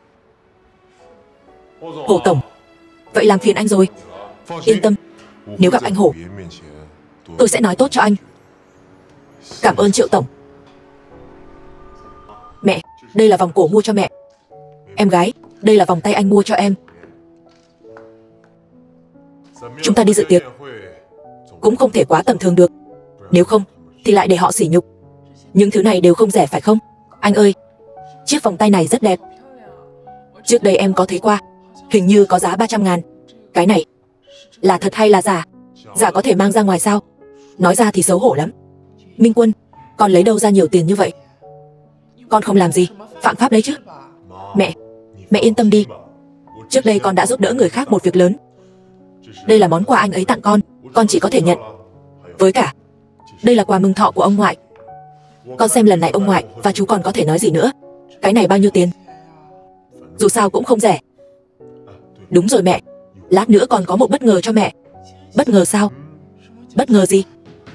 Hồ tổng, vậy làm phiền anh rồi. Yên tâm, nếu gặp anh Hổ, tôi sẽ nói tốt cho anh. Cảm ơn Triệu tổng. Mẹ, đây là vòng cổ mua cho mẹ. Em gái, đây là vòng tay anh mua cho em. Chúng ta đi dự tiệc cũng không thể quá tầm thường được, nếu không thì lại để họ sỉ nhục. Những thứ này đều không rẻ phải không? Anh ơi, chiếc vòng tay này rất đẹp. Trước đây em có thấy qua, hình như có giá 300.000. Cái này là thật hay là giả? Giả có thể mang ra ngoài sao? Nói ra thì xấu hổ lắm. Minh Quân, con lấy đâu ra nhiều tiền như vậy? Con không làm gì phạm pháp đấy chứ? Mẹ yên tâm đi. Trước đây con đã giúp đỡ người khác một việc lớn. Đây là món quà anh ấy tặng con chỉ có thể nhận. Với cả, đây là quà mừng thọ của ông ngoại. Con xem lần này ông ngoại và chú còn có thể nói gì nữa. Cái này bao nhiêu tiền? dù sao cũng không rẻ. Đúng rồi mẹ, lát nữa còn có một bất ngờ cho mẹ. Bất ngờ sao? Bất ngờ gì?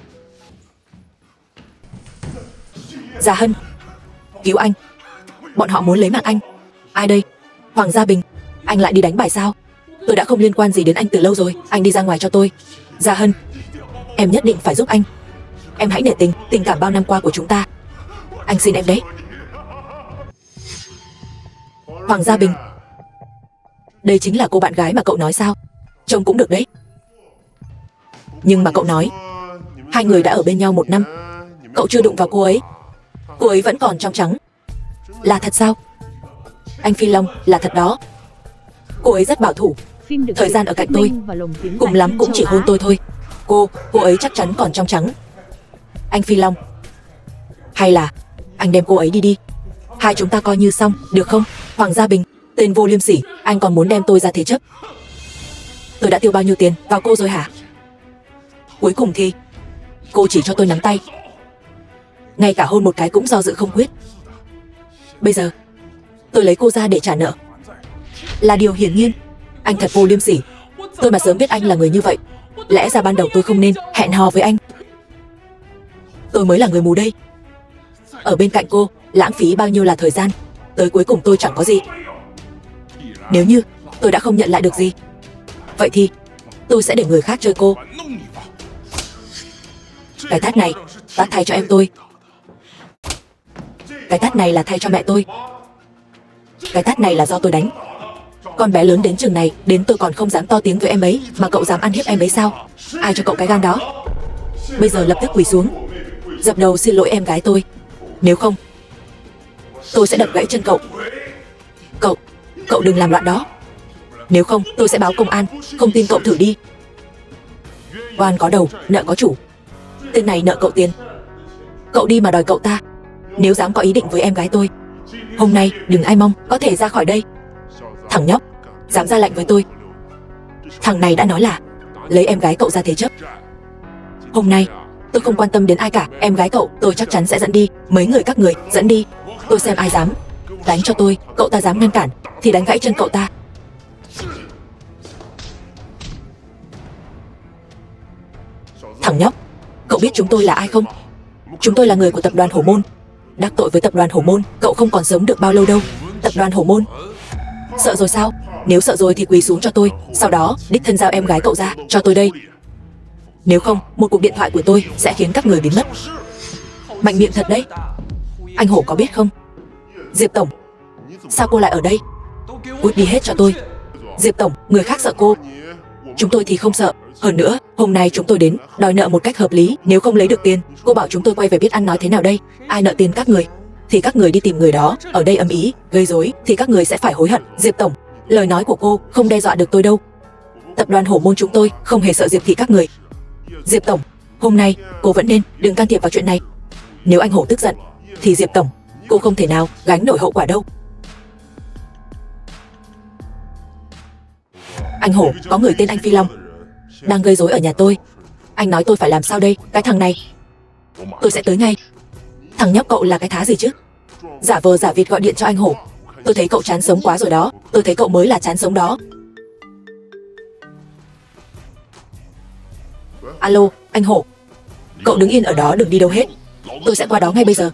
Gia Hân, cứu anh. Bọn họ muốn lấy mạng anh. Ai đây? Hoàng Gia Bình. Anh lại đi đánh bài sao? Tôi đã không liên quan gì đến anh từ lâu rồi. Anh đi ra ngoài cho tôi. Gia Hân, em nhất định phải giúp anh. Em hãy nể tình cảm bao năm qua của chúng ta. Anh xin em đấy. Hoàng Gia Bình, đây chính là cô bạn gái mà cậu nói sao? Trông cũng được đấy. Nhưng mà cậu nói hai người đã ở bên nhau 1 năm, cậu chưa đụng vào cô ấy. Cô ấy vẫn còn trong trắng. Là thật sao? Anh Phi Long, là thật đó. Cô ấy rất bảo thủ. Thời gian ở cạnh tôi, cùng lắm cũng chỉ hôn tôi thôi. Cô ấy chắc chắn còn trong trắng. Anh Phi Long, hay là anh đem cô ấy đi. Hai chúng ta coi như xong, được không? Hoàng Gia Bình, tên vô liêm sỉ, anh còn muốn đem tôi ra thế chấp. Tôi đã tiêu bao nhiêu tiền vào cô rồi hả? Cuối cùng thì cô chỉ cho tôi nắm tay, ngay cả hôn một cái cũng do dự không quyết. Bây giờ tôi lấy cô ra để trả nợ là điều hiển nhiên. Anh thật vô liêm sỉ. Tôi mà sớm biết anh là người như vậy, lẽ ra ban đầu tôi không nên hẹn hò với anh. Tôi mới là người mù đây. Ở bên cạnh cô lãng phí bao nhiêu là thời gian, tới cuối cùng tôi chẳng có gì. Nếu như tôi đã không nhận lại được gì, vậy thì tôi sẽ để người khác chơi cô. Cái tát này tát thay cho em tôi. Cái tát này là thay cho mẹ tôi. Cái tát này là do tôi đánh. Con bé lớn đến chừng này, đến tôi còn không dám to tiếng với em ấy, mà cậu dám ăn hiếp em ấy sao? Ai cho cậu cái gan đó? Bây giờ lập tức quỳ xuống, dập đầu xin lỗi em gái tôi. Nếu không, tôi sẽ đập gãy chân cậu. Cậu đừng làm loạn đó. Nếu không, tôi sẽ báo công an. Không tin cậu thử đi. Oan có đầu, nợ có chủ. Tên này nợ cậu tiền, cậu đi mà đòi cậu ta. Nếu dám có ý định với em gái tôi, hôm nay đừng ai mong có thể ra khỏi đây. Thằng nhóc, dám ra lệnh với tôi. Thằng này đã nói là lấy em gái cậu ra thế chấp. Hôm nay tôi không quan tâm đến ai cả. Em gái cậu tôi chắc chắn sẽ dẫn đi. Mấy người các người dẫn đi. Tôi xem ai dám đánh cho tôi. Cậu ta dám ngăn cản thì đánh gãy chân cậu ta. Thằng nhóc, cậu biết chúng tôi là ai không? Chúng tôi là người của tập đoàn Hổ Môn. Đắc tội với tập đoàn Hổ Môn, cậu không còn sống được bao lâu đâu. Tập đoàn Hổ Môn. Sợ rồi sao? Nếu sợ rồi thì quỳ xuống cho tôi, sau đó đích thân giao em gái cậu ra cho tôi đây. Nếu không, một cuộc điện thoại của tôi sẽ khiến các người biến mất. Mạnh miệng thật đấy. Anh Hổ có biết không? Diệp tổng, sao cô lại ở đây? Cút đi hết cho tôi. Diệp tổng, người khác sợ cô, chúng tôi thì không sợ. Hơn nữa, hôm nay chúng tôi đến đòi nợ một cách hợp lý. Nếu không lấy được tiền, cô bảo chúng tôi quay về biết ăn nói thế nào đây? Ai nợ tiền các người thì các người đi tìm người đó. Ở đây ầm ĩ gây rối thì các người sẽ phải hối hận. Diệp tổng, lời nói của cô không đe dọa được tôi đâu. Tập đoàn Hổ Môn chúng tôi không hề sợ Diệp thị các người. Diệp tổng, hôm nay cô vẫn nên đừng can thiệp vào chuyện này. Nếu anh Hổ tức giận thì Diệp tổng, cô không thể nào gánh nổi hậu quả đâu. Anh Hổ, có người tên anh Phi Long đang gây rối ở nhà tôi. Anh nói tôi phải làm sao đây? Cái thằng này, tôi sẽ tới ngay. Thằng nhóc cậu là cái thá gì chứ? Giả vờ giả vịt gọi điện cho anh Hổ. Tôi thấy cậu chán sống quá rồi đó. Tôi thấy cậu mới là chán sống đó. Alo, anh Hổ, cậu đứng yên ở đó đừng đi đâu hết. Tôi sẽ qua đó ngay bây giờ.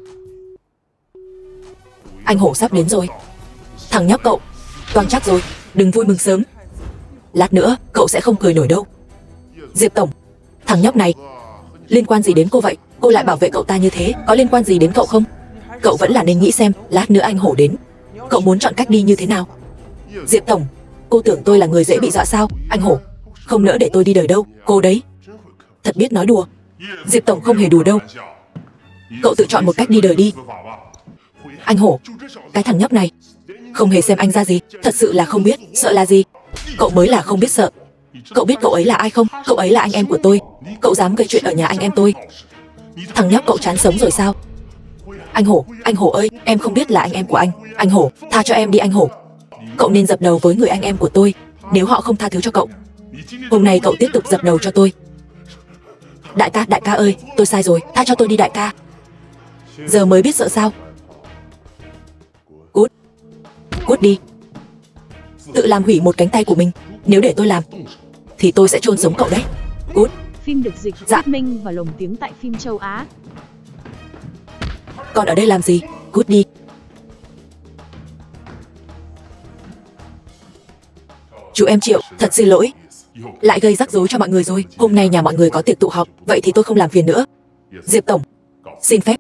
Anh Hổ sắp đến rồi. Thằng nhóc cậu toang chắc rồi, đừng vui mừng sớm. Lát nữa cậu sẽ không cười nổi đâu. Diệp tổng, thằng nhóc này liên quan gì đến cô vậy? Cô lại bảo vệ cậu ta như thế, có liên quan gì đến cậu không? Cậu vẫn là nên nghĩ xem, lát nữa anh Hổ đến, cậu muốn chọn cách đi như thế nào? Diệp tổng, cô tưởng tôi là người dễ bị dọa sao? Anh Hổ không nỡ để tôi đi đời đâu. Cô đấy thật biết nói đùa. Diệp tổng không hề đùa đâu. Cậu tự chọn một cách đi đời đi. Anh Hổ, cái thằng nhóc này không hề xem anh ra gì. Thật sự là không biết sợ là gì. Cậu mới là không biết sợ. Cậu biết cậu ấy là ai không? Cậu ấy là anh em của tôi. Cậu dám gây chuyện ở nhà anh em tôi. Thằng nhóc cậu chán sống rồi sao? Anh Hổ ơi, em không biết là anh em của anh. Anh Hổ, tha cho em đi anh Hổ. Cậu nên dập đầu với người anh em của tôi. Nếu họ không tha thứ cho cậu, hôm nay cậu tiếp tục dập đầu cho tôi. Đại ca ơi, tôi sai rồi, tha cho tôi đi đại ca. Giờ mới biết sợ sao? Cút. Cút đi. Tự làm hủy một cánh tay của mình. Nếu để tôi làm thì tôi sẽ chôn sống cậu đấy. Cút. Phim được dịch, Dạ. thuyết minh và lồng tiếng tại phim châu Á. Còn ở đây làm gì? Cút đi. Chú em Triệu, thật xin lỗi. Lại gây rắc rối cho mọi người rồi. Hôm nay nhà mọi người có tiệc tụ họp, vậy thì tôi không làm phiền nữa. Diệp Tổng, xin phép.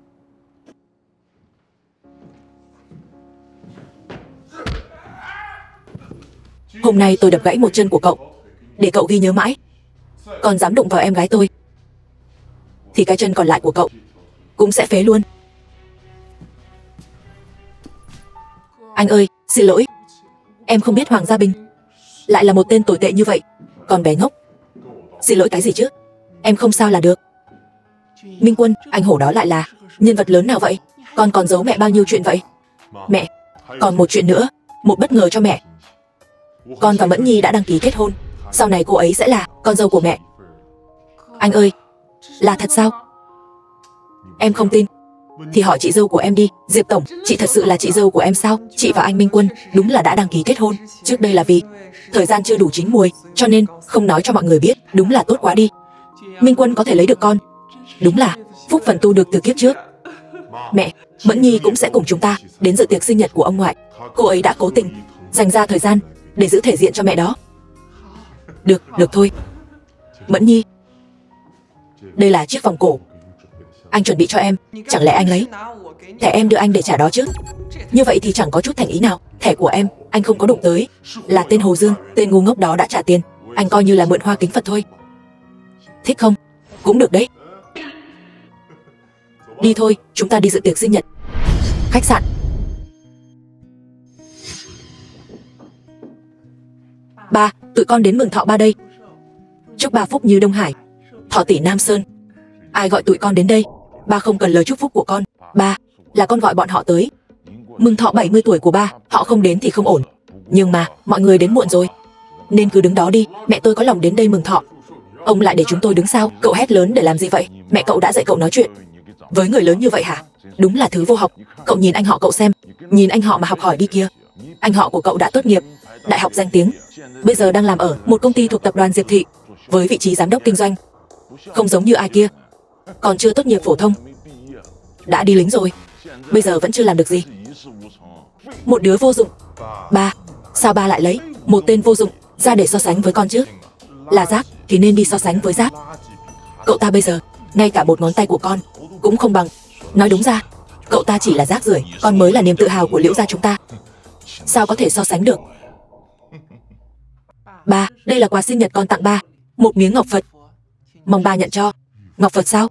Hôm nay tôi đập gãy một chân của cậu, để cậu ghi nhớ mãi. Còn dám đụng vào em gái tôi thì cái chân còn lại của cậu cũng sẽ phế luôn. Anh ơi, xin lỗi. Em không biết Hoàng Gia Bình lại là một tên tồi tệ như vậy. Còn bé ngốc. Xin lỗi cái gì chứ? Em không sao là được. Minh Quân, anh hổ đó lại là nhân vật lớn nào vậy? Con còn giấu mẹ bao nhiêu chuyện vậy? Mẹ, còn một chuyện nữa, một bất ngờ cho mẹ. Con và Mẫn Nhi đã đăng ký kết hôn. Sau này cô ấy sẽ là con dâu của mẹ. Anh ơi, là thật sao? Em không tin thì hỏi chị dâu của em đi. Diệp Tổng, chị thật sự là chị dâu của em sao? Chị và anh Minh Quân đúng là đã đăng ký kết hôn. Trước đây là vì thời gian chưa đủ chín muồi, cho nên không nói cho mọi người biết. Đúng là tốt quá đi. Minh Quân có thể lấy được con, đúng là phúc phần tu được từ kiếp trước. Mẹ, Mẫn Nhi cũng sẽ cùng chúng ta đến dự tiệc sinh nhật của ông ngoại. Cô ấy đã cố tình dành ra thời gian để giữ thể diện cho mẹ đó. Được thôi. Mẫn Nhi, đây là chiếc vòng cổ anh chuẩn bị cho em. Chẳng lẽ anh lấy thẻ em đưa anh để trả đó chứ? Như vậy thì chẳng có chút thành ý nào. Thẻ của em anh không có đụng tới. Là tên Hồ Dương, tên ngu ngốc đó đã trả tiền. Anh coi như là mượn hoa kính Phật thôi. Thích không? Cũng được đấy. Đi thôi, chúng ta đi dự tiệc sinh nhật. Khách sạn. Ba, tụi con đến mừng thọ ba đây. Chúc ba phúc như Đông Hải, thọ tỷ Nam Sơn. Ai gọi tụi con đến đây? Ba không cần lời chúc phúc của con. Ba, là con gọi bọn họ tới. Mừng thọ 70 tuổi của ba, họ không đến thì không ổn. Nhưng mà, mọi người đến muộn rồi, nên cứ đứng đó đi. Mẹ tôi có lòng đến đây mừng thọ. Ông lại để chúng tôi đứng sao? Cậu hét lớn để làm gì vậy? Mẹ cậu đã dạy cậu nói chuyện với người lớn như vậy hả? Đúng là thứ vô học. Cậu nhìn anh họ cậu xem. Nhìn anh họ mà học hỏi đi kia. Anh họ của cậu đã tốt nghiệp đại học danh tiếng, bây giờ đang làm ở một công ty thuộc tập đoàn Diệp Thị với vị trí giám đốc kinh doanh. Không giống như ai kia, còn chưa tốt nghiệp phổ thông đã đi lính rồi, bây giờ vẫn chưa làm được gì. Một đứa vô dụng. Ba, sao ba lại lấy một tên vô dụng ra để so sánh với con chứ? Là rác thì nên đi so sánh với rác. Cậu ta bây giờ ngay cả một ngón tay của con cũng không bằng. Nói đúng ra, cậu ta chỉ là rác rưởi, con mới là niềm tự hào của Liễu gia chúng ta. Sao có thể so sánh được? Ba, đây là quà sinh nhật con tặng ba, một miếng ngọc Phật. Mong ba nhận cho. Ngọc Phật sao?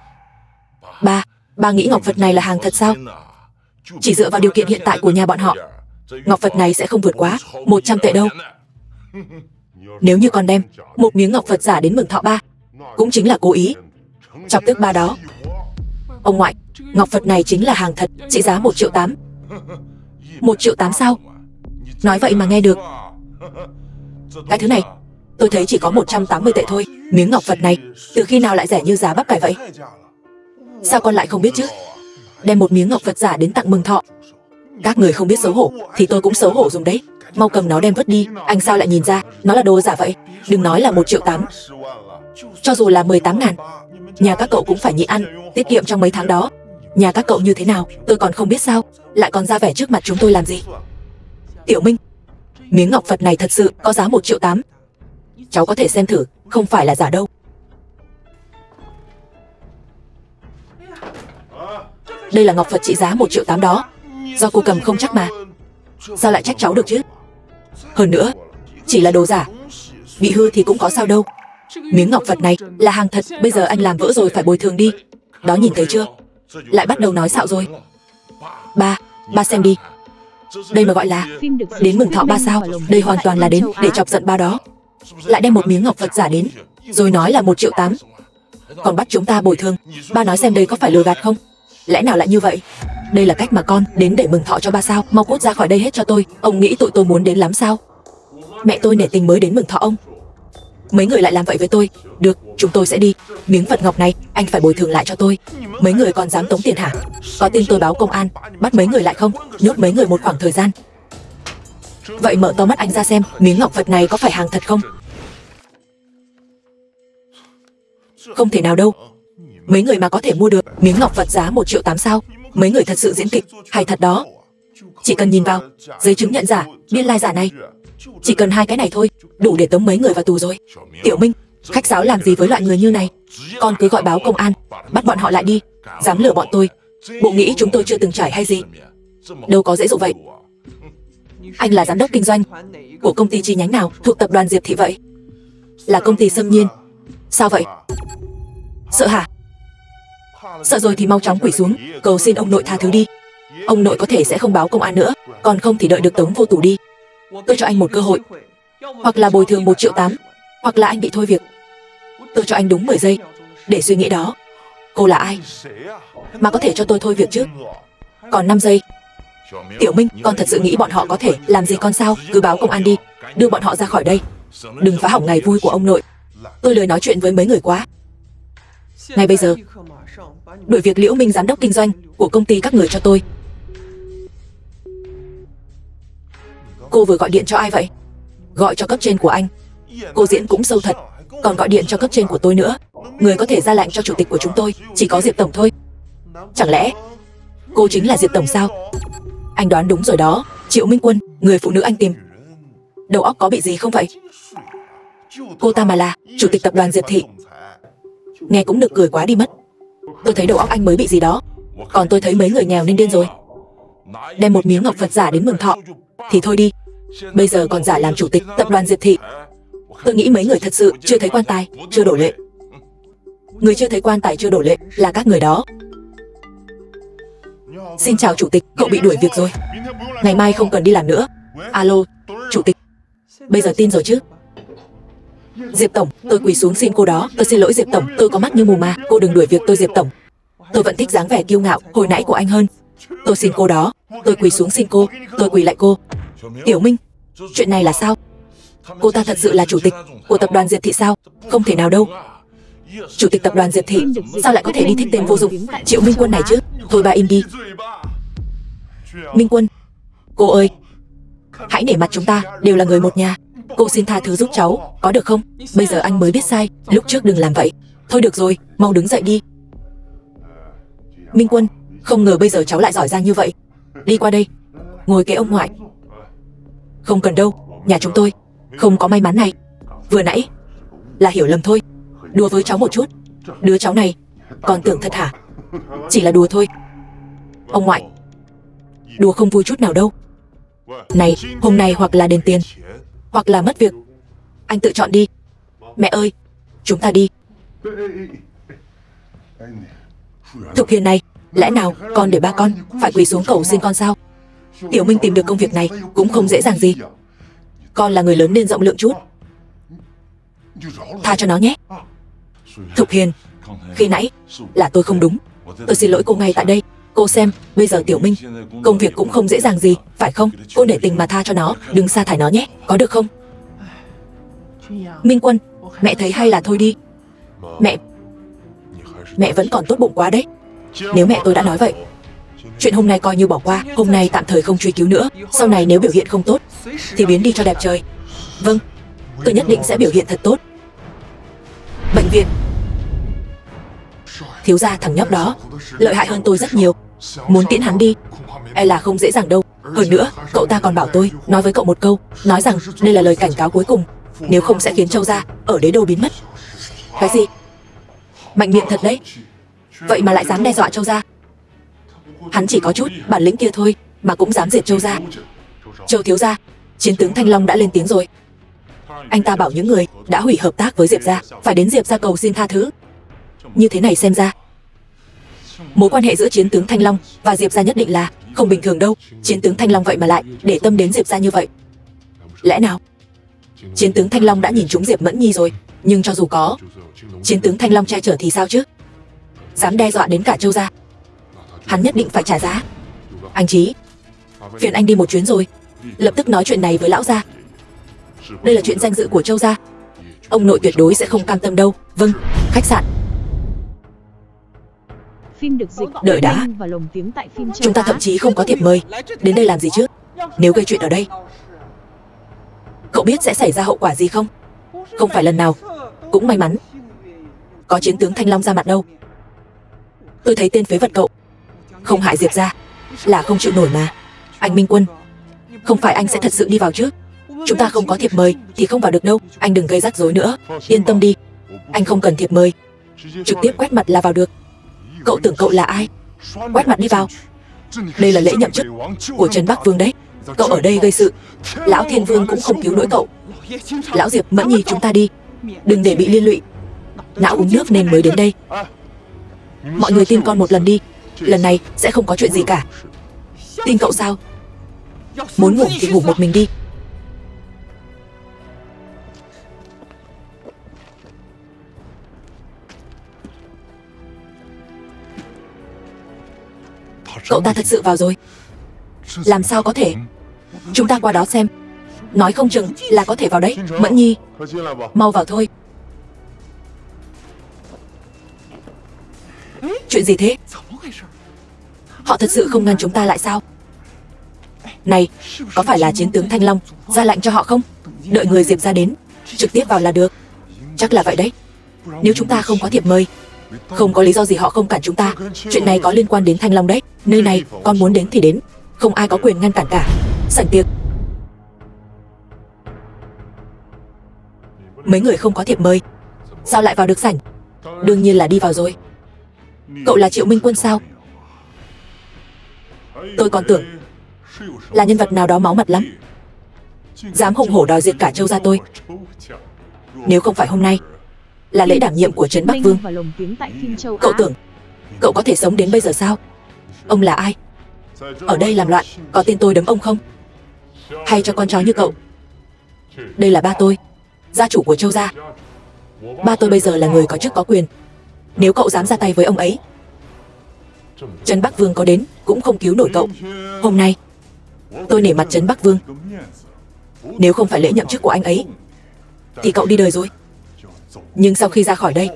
Ba nghĩ ngọc Phật này là hàng thật sao? Chỉ dựa vào điều kiện hiện tại của nhà bọn họ, ngọc Phật này sẽ không vượt quá 100 tệ đâu. Nếu như con đem một miếng ngọc Phật giả đến mừng thọ ba, cũng chính là cố ý chọc tức ba đó. Ông ngoại, ngọc Phật này chính là hàng thật, trị giá 1,8 triệu. 1,8 triệu sao? Nói vậy mà nghe được. Cái thứ này tôi thấy chỉ có 180 tệ thôi. Miếng ngọc Phật này từ khi nào lại rẻ như giá bắp cải vậy? Sao con lại không biết chứ? Đem một miếng ngọc Phật giả đến tặng mừng thọ. Các người không biết xấu hổ thì tôi cũng xấu hổ dùng đấy. Mau cầm nó đem vứt đi. Anh sao lại nhìn ra nó là đồ giả vậy? Đừng nói là 1,8 triệu. Cho dù là 18.000, nhà các cậu cũng phải nhịn ăn, tiết kiệm trong mấy tháng đó. Nhà các cậu như thế nào tôi còn không biết sao? Lại còn ra vẻ trước mặt chúng tôi làm gì? Tiểu Minh, miếng ngọc Phật này thật sự có giá 1,8 triệu. Cháu có thể xem thử, không phải là giả đâu. Đây là ngọc Phật trị giá 1,8 triệu đó. Do cô cầm không chắc mà. Sao lại trách cháu được chứ? Hơn nữa, chỉ là đồ giả, bị hư thì cũng có sao đâu. Miếng ngọc Phật này là hàng thật, bây giờ anh làm vỡ rồi phải bồi thường đi. Đó, nhìn thấy chưa? Lại bắt đầu nói xạo rồi. Ba xem đi. Đây mà gọi là đến mừng thọ ba sao? Đây hoàn toàn là đến để chọc giận ba đó. Lại đem một miếng ngọc Phật giả đến, rồi nói là 1,8 triệu. Còn bắt chúng ta bồi thường. Ba nói xem đây có phải lừa gạt không? Lẽ nào lại như vậy? Đây là cách mà con đến để mừng thọ cho ba sao? Mau cút ra khỏi đây hết cho tôi. Ông nghĩ tụi tôi muốn đến lắm sao? Mẹ tôi nể tình mới đến mừng thọ ông. Mấy người lại làm vậy với tôi. Được, chúng tôi sẽ đi. Miếng Phật ngọc này anh phải bồi thường lại cho tôi. Mấy người còn dám tống tiền hả? Có tin tôi báo công an bắt mấy người lại không? Nhốt mấy người một khoảng thời gian. Vậy mở to mắt anh ra xem, miếng ngọc Phật này có phải hàng thật không? Không thể nào đâu. Mấy người mà có thể mua được miếng ngọc Phật giá 1,8 triệu sao? Mấy người thật sự diễn kịch, hay thật đó. Chỉ cần nhìn vào giấy chứng nhận giả, biên lai giả này, chỉ cần 2 cái này thôi, đủ để tống mấy người vào tù rồi. Tiểu Minh, khách sáo làm gì với loại người như này? Con cứ gọi báo công an, bắt bọn họ lại đi. Dám lừa bọn tôi, bộ nghĩ chúng tôi chưa từng trải hay gì? Đâu có dễ dụ vậy. Anh là giám đốc kinh doanh của công ty chi nhánh nào thuộc tập đoàn Diệp Thị vậy? Là công ty Sâm Nhiên. Sao vậy? Sợ hả? Sợ rồi thì mau chóng quỳ xuống, cầu xin ông nội tha thứ đi. Ông nội có thể sẽ không báo công an nữa, còn không thì đợi được tống vô tù đi. Tôi cho anh một cơ hội, hoặc là bồi thường 1,8 triệu, hoặc là anh bị thôi việc. Tôi cho anh đúng 10 giây để suy nghĩ đó. Cô là ai mà có thể cho tôi thôi việc chứ? Còn 5 giây. Tiểu Minh, con thật sự nghĩ bọn họ có thể làm gì con sao? Cứ báo công an đi, đưa bọn họ ra khỏi đây. Đừng phá hỏng ngày vui của ông nội. Tôi lười nói chuyện với mấy người quá. Ngay bây giờ, đuổi việc Liễu Minh giám đốc kinh doanh của công ty các người cho tôi. Cô vừa gọi điện cho ai vậy? Gọi cho cấp trên của anh. Cô diễn cũng sâu thật, còn gọi điện cho cấp trên của tôi nữa. Người có thể ra lệnh cho chủ tịch của chúng tôi chỉ có Diệp Tổng thôi. Chẳng lẽ cô chính là Diệp Tổng sao? Anh đoán đúng rồi đó, Triệu Minh Quân, người phụ nữ anh tìm. Đầu óc có bị gì không vậy? Cô ta mà là chủ tịch tập đoàn Diệp Thị. Nghe cũng nực cười quá đi mất. Tôi thấy đầu óc anh mới bị gì đó. Còn tôi thấy mấy người nghèo nên điên rồi. Đem một miếng ngọc Phật giả đến mừng thọ thì thôi đi, bây giờ còn giả làm chủ tịch tập đoàn Diệp Thị. Tôi nghĩ mấy người thật sự chưa thấy quan tài chưa đổ lệ. Người chưa thấy quan tài chưa đổ lệ là các người đó. Xin chào chủ tịch, cậu bị đuổi việc rồi. Ngày mai không cần đi làm nữa. Alo, chủ tịch. Bây giờ tin rồi chứ? Diệp Tổng, tôi quỳ xuống xin cô đó. Tôi xin lỗi Diệp Tổng, tôi có mắt như mù mà. Cô đừng đuổi việc tôi Diệp Tổng. Tôi vẫn thích dáng vẻ kiêu ngạo hồi nãy của anh hơn. Tôi xin cô đó. Tôi quỳ xuống xin cô. Tôi quỳ lại cô. Tiểu Minh, chuyện này là sao? Cô ta thật sự là chủ tịch của tập đoàn Diệp Thị sao? Không thể nào đâu. Chủ tịch tập đoàn Diệp Thị sao lại có thể đi thích tên vô dụng Triệu Minh Quân này chứ? Thôi bà im đi. Minh Quân, cô ơi, hãy nể mặt chúng ta đều là người một nhà. Cô xin tha thứ giúp cháu, có được không? Bây giờ anh mới biết sai, lúc trước đừng làm vậy. Thôi được rồi, mau đứng dậy đi. Minh Quân, không ngờ bây giờ cháu lại giỏi giang như vậy. Đi qua đây, ngồi kế ông ngoại. Không cần đâu, nhà chúng tôi không có may mắn này. Vừa nãy là hiểu lầm thôi. Đùa với cháu một chút. Đứa cháu này còn tưởng thật hả? Chỉ là đùa thôi. Ông ngoại, đùa không vui chút nào đâu. Này, hôm nay hoặc là đền tiền, hoặc là mất việc. Anh tự chọn đi. Mẹ ơi, chúng ta đi. Thục Hiền này, lẽ nào con để ba con phải quỳ xuống cầu xin con sao? Tiểu Minh tìm được công việc này cũng không dễ dàng gì. Con là người lớn nên rộng lượng chút. Tha cho nó nhé. Thục Hiền, khi nãy là tôi không đúng. Tôi xin lỗi cô ngay tại đây. Cô xem, bây giờ Tiểu Minh công việc cũng không dễ dàng gì, phải không? Cô nể tình mà tha cho nó, đừng sa thải nó nhé, có được không? Minh Quân, mẹ thấy hay là thôi đi. Mẹ vẫn còn tốt bụng quá đấy. Nếu mẹ tôi đã nói vậy, chuyện hôm nay coi như bỏ qua. Hôm nay tạm thời không truy cứu nữa. Sau này nếu biểu hiện không tốt thì biến đi cho đẹp trời. Vâng, tôi nhất định sẽ biểu hiện thật tốt. Bệnh viện. Thiếu gia thằng nhóc đó lợi hại hơn tôi rất nhiều. Muốn tiễn hắn đi e là không dễ dàng đâu. Hơn nữa, cậu ta còn bảo tôi nói với cậu một câu, nói rằng đây là lời cảnh cáo cuối cùng, nếu không sẽ khiến Châu gia ở đế đô biến mất. Cái gì? Mạnh miệng thật đấy. Vậy mà lại dám đe dọa Châu gia. Hắn chỉ có chút bản lĩnh kia thôi mà cũng dám diệt Châu gia. Châu thiếu gia, chiến tướng Thanh Long đã lên tiếng rồi. Anh ta bảo những người đã hủy hợp tác với Diệp gia phải đến Diệp gia cầu xin tha thứ. Như thế này xem ra, mối quan hệ giữa chiến tướng Thanh Long và Diệp gia nhất định là không bình thường đâu. Chiến tướng Thanh Long vậy mà lại để tâm đến Diệp gia như vậy. Lẽ nào chiến tướng Thanh Long đã nhìn trúng Diệp Mẫn Nhi rồi? Nhưng cho dù có chiến tướng Thanh Long che chở thì sao chứ? Dám đe dọa đến cả Châu gia, hắn nhất định phải trả giá. Anh Chí, phiền anh đi một chuyến rồi, lập tức nói chuyện này với lão gia. Đây là chuyện danh dự của Châu gia, ông nội tuyệt đối sẽ không cam tâm đâu. Vâng, khách sạn. Phim được dịch Đợi đã, và lồng tiếng tại phim chúng ta thậm chí không có thiệp mời. Đến đây làm gì chứ? Nếu gây chuyện ở đây Cậu biết sẽ xảy ra hậu quả gì không? Không phải lần nào cũng may mắn có chiến tướng Thanh Long ra mặt đâu. Tôi thấy tên phế vật cậu không hại Diệp ra là không chịu nổi mà. Anh Minh Quân, không phải anh sẽ thật sự đi vào chứ? Chúng ta không có thiệp mời thì không vào được đâu. Anh đừng gây rắc rối nữa. Yên tâm đi, anh không cần thiệp mời, trực tiếp quét mặt là vào được. Cậu tưởng cậu là ai? Quét mặt đi vào. Đây là lễ nhậm chức của Trấn Bắc Vương đấy. Cậu ở đây gây sự, Lão Thiên Vương cũng không cứu nổi cậu. Lão Diệp, Mẫn Nhi, chúng ta đi, đừng để bị liên lụy. Não uống nước nên mới đến đây. Mọi người tin con một lần đi, lần này sẽ không có chuyện gì cả. Tin cậu sao? Muốn ngủ thì ngủ một mình đi. Cậu ta thật sự vào rồi. Làm sao có thể? Chúng ta qua đó xem, nói không chừng là có thể vào đấy. Mẫn Nhi, mau vào thôi. Chuyện gì thế? Họ thật sự không ngăn chúng ta lại sao? Này, có phải là chiến tướng Thanh Long ra lệnh cho họ không? Đợi người Diệp ra đến, trực tiếp vào là được. Chắc là vậy đấy. Nếu chúng ta không có thiệp mời, không có lý do gì họ không cản chúng ta. Chuyện này có liên quan đến Thanh Long đấy. Nơi này con muốn đến thì đến, không ai có quyền ngăn cản cả. Sảnh tiệc, mấy người không có thiệp mời sao lại vào được sảnh? Đương nhiên là đi vào rồi. Cậu là Triệu Minh Quân sao? Tôi còn tưởng là nhân vật nào đó máu mặt lắm, dám hùng hổ đòi diệt cả Châu gia tôi. Nếu không phải hôm nay là lễ đảm nhiệm của Trấn Bắc Vương, cậu tưởng cậu có thể sống đến bây giờ sao? Ông là ai? Ở đây làm loạn, có tin tôi đấm ông không? Hay cho con chó như cậu? Đây là ba tôi, gia chủ của Châu gia. Ba tôi bây giờ là người có chức có quyền. Nếu cậu dám ra tay với ông ấy, Trấn Bắc Vương có đến cũng không cứu nổi cậu. Hôm nay tôi nể mặt Trấn Bắc Vương. Nếu không phải lễ nhậm chức của anh ấy thì cậu đi đời rồi. Nhưng sau khi ra khỏi đây,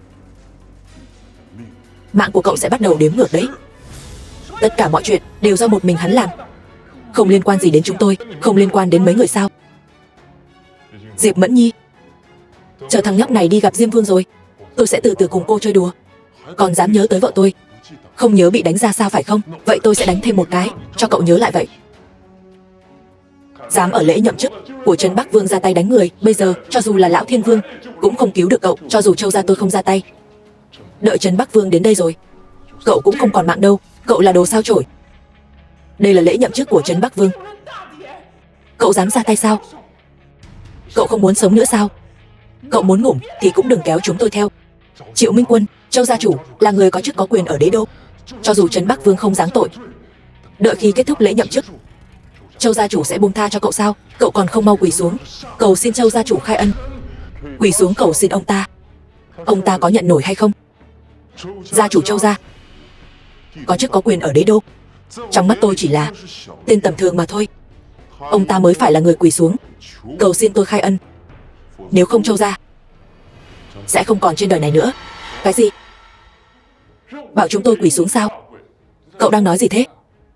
mạng của cậu sẽ bắt đầu đếm ngược đấy. Tất cả mọi chuyện đều do một mình hắn làm, không liên quan gì đến chúng tôi, không liên quan đến mấy người sao? Diệp Mẫn Nhi, chờ thằng nhóc này đi gặp Diêm Vương rồi, tôi sẽ từ từ cùng cô chơi đùa. Còn dám nhớ tới vợ tôi, không nhớ bị đánh ra sao phải không? Vậy tôi sẽ đánh thêm một cái, cho cậu nhớ lại vậy. Dám ở lễ nhậm chức của Trấn Bắc Vương ra tay đánh người, bây giờ cho dù là Lão Thiên Vương cũng không cứu được cậu. Cho dù Châu gia tôi không ra tay, đợi Trấn Bắc Vương đến đây rồi, cậu cũng không còn mạng đâu. Cậu là đồ sao chổi. Đây là lễ nhậm chức của Trấn Bắc Vương, cậu dám ra tay sao? Cậu không muốn sống nữa sao? Cậu muốn ngủm thì cũng đừng kéo chúng tôi theo. Triệu Minh Quân, Châu gia chủ là người có chức có quyền ở đế đô. Cho dù Trấn Bắc Vương không giáng tội, đợi khi kết thúc lễ nhậm chức, Châu gia chủ sẽ buông tha cho cậu sao? Cậu còn không mau quỳ xuống cầu xin Châu gia chủ khai ân. Quỳ xuống cầu xin ông ta có nhận nổi hay không? Gia chủ Châu gia có chức có quyền ở đế đô, trong mắt tôi chỉ là tên tầm thường mà thôi. Ông ta mới phải là người quỳ xuống cầu xin tôi khai ân. Nếu không, Châu gia sẽ không còn trên đời này nữa. Cái gì? Bảo chúng tôi quỳ xuống sao? Cậu đang nói gì thế?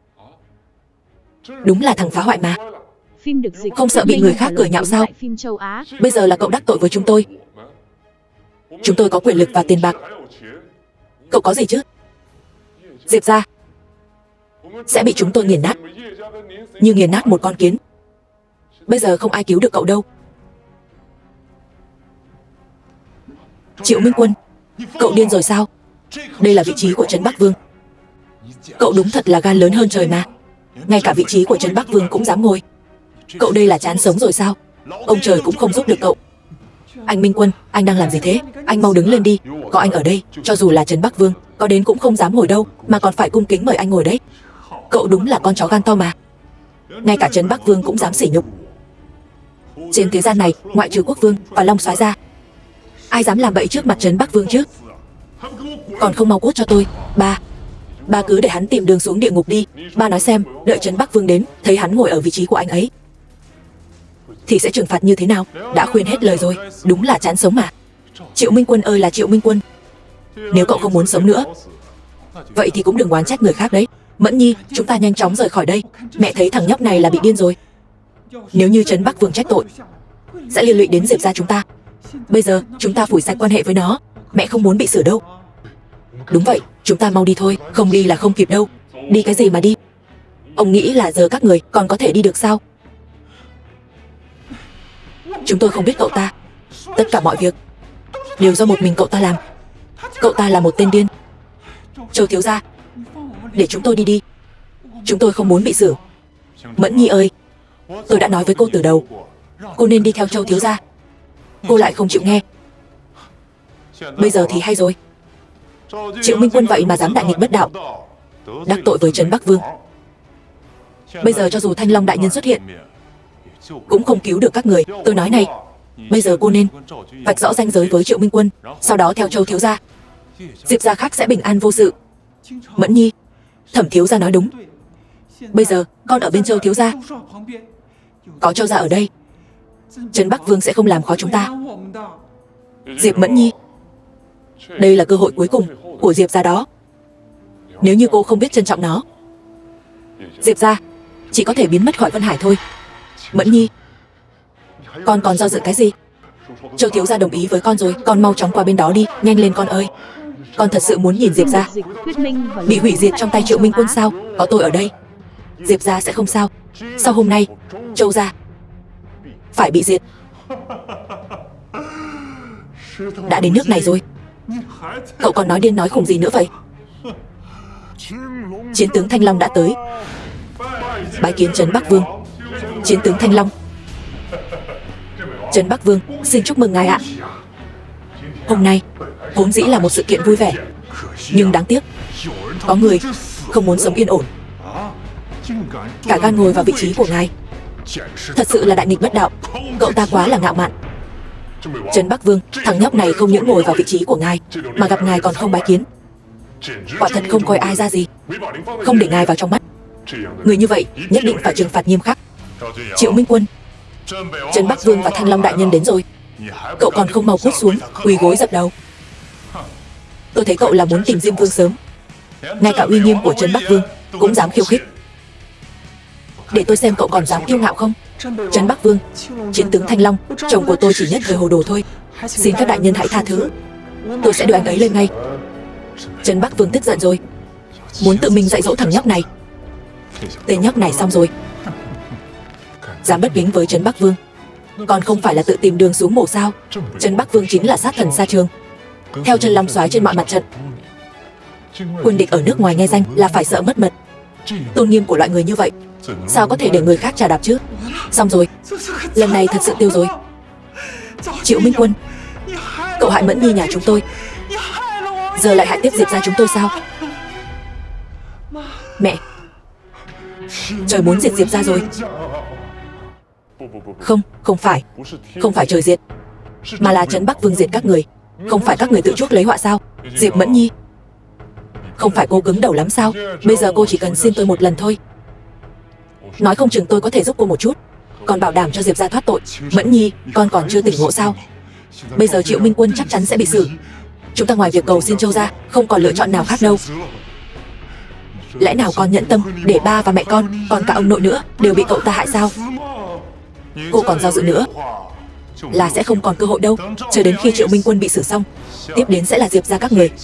Đúng là thằng phá hoại mà. Không sợ bị người khác cười nhạo sao? Bây giờ là cậu đắc tội với chúng tôi. Chúng tôi có quyền lực và tiền bạc, cậu có gì chứ? Diệp gia sẽ bị chúng tôi nghiền nát như nghiền nát một con kiến. Bây giờ không ai cứu được cậu đâu. Triệu Minh Quân, cậu điên rồi sao? Đây là vị trí của Trấn Bắc Vương. Cậu đúng thật là gan lớn hơn trời mà. Ngay cả vị trí của Trấn Bắc Vương cũng dám ngồi. Cậu đây là chán sống rồi sao? Ông trời cũng không giúp được cậu. Anh Minh Quân, anh đang làm gì thế? Anh mau đứng lên đi. Có anh ở đây, cho dù là Trấn Bắc Vương có đến cũng không dám ngồi đâu, mà còn phải cung kính mời anh ngồi đấy. Cậu đúng là con chó gan to mà. Ngay cả Trấn Bắc Vương cũng dám sỉ nhục. Trên thế gian này, ngoại trừ Quốc Vương và Long Soái ra, ai dám làm bậy trước mặt Trấn Bắc Vương chứ? Còn không mau cút cho tôi. Ba cứ để hắn tìm đường xuống địa ngục đi. Ba nói xem, đợi Trấn Bắc Vương đến, thấy hắn ngồi ở vị trí của anh ấy thì sẽ trừng phạt như thế nào? Đã khuyên hết lời rồi, đúng là chán sống mà. Triệu Minh Quân ơi là Triệu Minh Quân, nếu cậu không muốn sống nữa, vậy thì cũng đừng oán trách người khác đấy. Mẫn Nhi, chúng ta nhanh chóng rời khỏi đây. Mẹ thấy thằng nhóc này là bị điên rồi. Nếu như Trấn Bắc Vương trách tội, sẽ liên lụy đến Diệp gia chúng ta. Bây giờ chúng ta phủi sạch quan hệ với nó. Mẹ không muốn bị xử đâu. Đúng vậy, chúng ta mau đi thôi, không đi là không kịp đâu. Đi cái gì mà đi? Ông nghĩ là giờ các người còn có thể đi được sao? Chúng tôi không biết cậu ta. Tất cả mọi việc đều do một mình cậu ta làm. Cậu ta là một tên điên. Châu thiếu gia, để chúng tôi đi đi. Chúng tôi không muốn bị xử. Mẫn Nhi ơi, tôi đã nói với cô từ đầu, cô nên đi theo Châu thiếu gia. Cô lại không chịu nghe. Bây giờ thì hay rồi. Triệu Minh Quân vậy mà dám đại nghịch bất đạo, đắc tội với Trấn Bắc Vương. Bây giờ cho dù Thanh Long đại nhân xuất hiện cũng không cứu được các người. Tôi nói này, bây giờ cô nên vạch rõ ranh giới với Triệu Minh Quân, sau đó theo Châu thiếu gia. Diệp gia khác sẽ bình an vô sự. Mẫn Nhi, Thẩm thiếu gia nói đúng. Bây giờ con ở bên Châu thiếu gia, có Châu gia ở đây, Trấn Bắc Vương sẽ không làm khó chúng ta. Diệp Mẫn Nhi, đây là cơ hội cuối cùng của Diệp gia đó. Nếu như cô không biết trân trọng nó, Diệp gia chỉ có thể biến mất khỏi Vân Hải thôi. Mẫn Nhi, con còn do dự cái gì? Châu thiếu gia đồng ý với con rồi, con mau chóng qua bên đó đi, nhanh lên con ơi. Con thật sự muốn nhìn Diệp gia bị hủy diệt trong tay Triệu Minh Quân sao? Có tôi ở đây, Diệp gia sẽ không sao. Sau hôm nay, Châu gia phải bị diệt. Đã đến nước này rồi, cậu còn nói điên nói khùng gì nữa vậy? Chiến tướng Thanh Long đã tới, bái kiến Trấn Bắc Vương. Chiến tướng Thanh Long. Trấn Bắc Vương, xin chúc mừng ngài ạ. Hôm nay vốn dĩ là một sự kiện vui vẻ, nhưng đáng tiếc có người không muốn sống yên ổn, cả gan ngồi vào vị trí của ngài. Thật sự là đại nghịch bất đạo. Cậu ta quá là ngạo mạn. Trấn Bắc Vương, thằng nhóc này không những ngồi vào vị trí của ngài, mà gặp ngài còn không bái kiến. Quả thật không coi ai ra gì, không để ngài vào trong mắt. Người như vậy nhất định phải trừng phạt nghiêm khắc. Triệu Minh Quân, Trấn Bắc Vương và Thanh Long đại nhân đến rồi. Cậu còn không mau cút xuống, quỳ gối dập đầu. Tôi thấy cậu là muốn tìm Diêm Vương sớm. Ngay cả uy nghiêm của Trấn Bắc Vương cũng dám khiêu khích. Để tôi xem cậu còn dám kiêu ngạo không. Trấn Bắc Vương, chiến tướng Thanh Long, chồng của tôi chỉ nhất thời hồ đồ thôi, xin các đại nhân hãy tha thứ. Tôi sẽ đưa anh ấy lên ngay. Trấn Bắc Vương tức giận rồi, muốn tự mình dạy dỗ thằng nhóc này. Tên nhóc này xong rồi, dám bất kính với Trấn Bắc Vương, còn không phải là tự tìm đường xuống mổ sao? Trấn Bắc Vương chính là sát thần xa trường, theo chân Long soái trên mọi mặt trận. Quân địch ở nước ngoài nghe danh là phải sợ mất mật. Tôn nghiêm của loại người như vậy sao có thể để người khác trà đạp chứ? Xong rồi, lần này thật sự tiêu rồi. Triệu Minh Quân, cậu hại Mẫn Nhi nhà chúng tôi, giờ lại hại tiếp Diệp gia chúng tôi sao? Mẹ, trời muốn diệt Diệp gia rồi. Không, không phải trời diệt, mà là Trấn Bắc Vương diệt các người. Không phải các người tự chuốc lấy họa sao? Diệp Mẫn Nhi, không phải cô cứng đầu lắm sao? Bây giờ cô chỉ cần xin tôi một lần thôi, nói không chừng tôi có thể giúp cô một chút, còn bảo đảm cho Diệp gia thoát tội. Mẫn Nhi, con còn chưa tỉnh ngộ sao? Bây giờ Triệu Minh Quân chắc chắn sẽ bị xử. Chúng ta ngoài việc cầu xin Châu gia, không còn lựa chọn nào khác đâu. Lẽ nào con nhẫn tâm để ba và mẹ con, còn cả ông nội nữa, đều bị cậu ta hại sao? Cô còn do dự nữa là sẽ không còn cơ hội đâu. Chờ đến khi Triệu Minh Quân bị xử xong, tiếp đến sẽ là Diệp gia các người.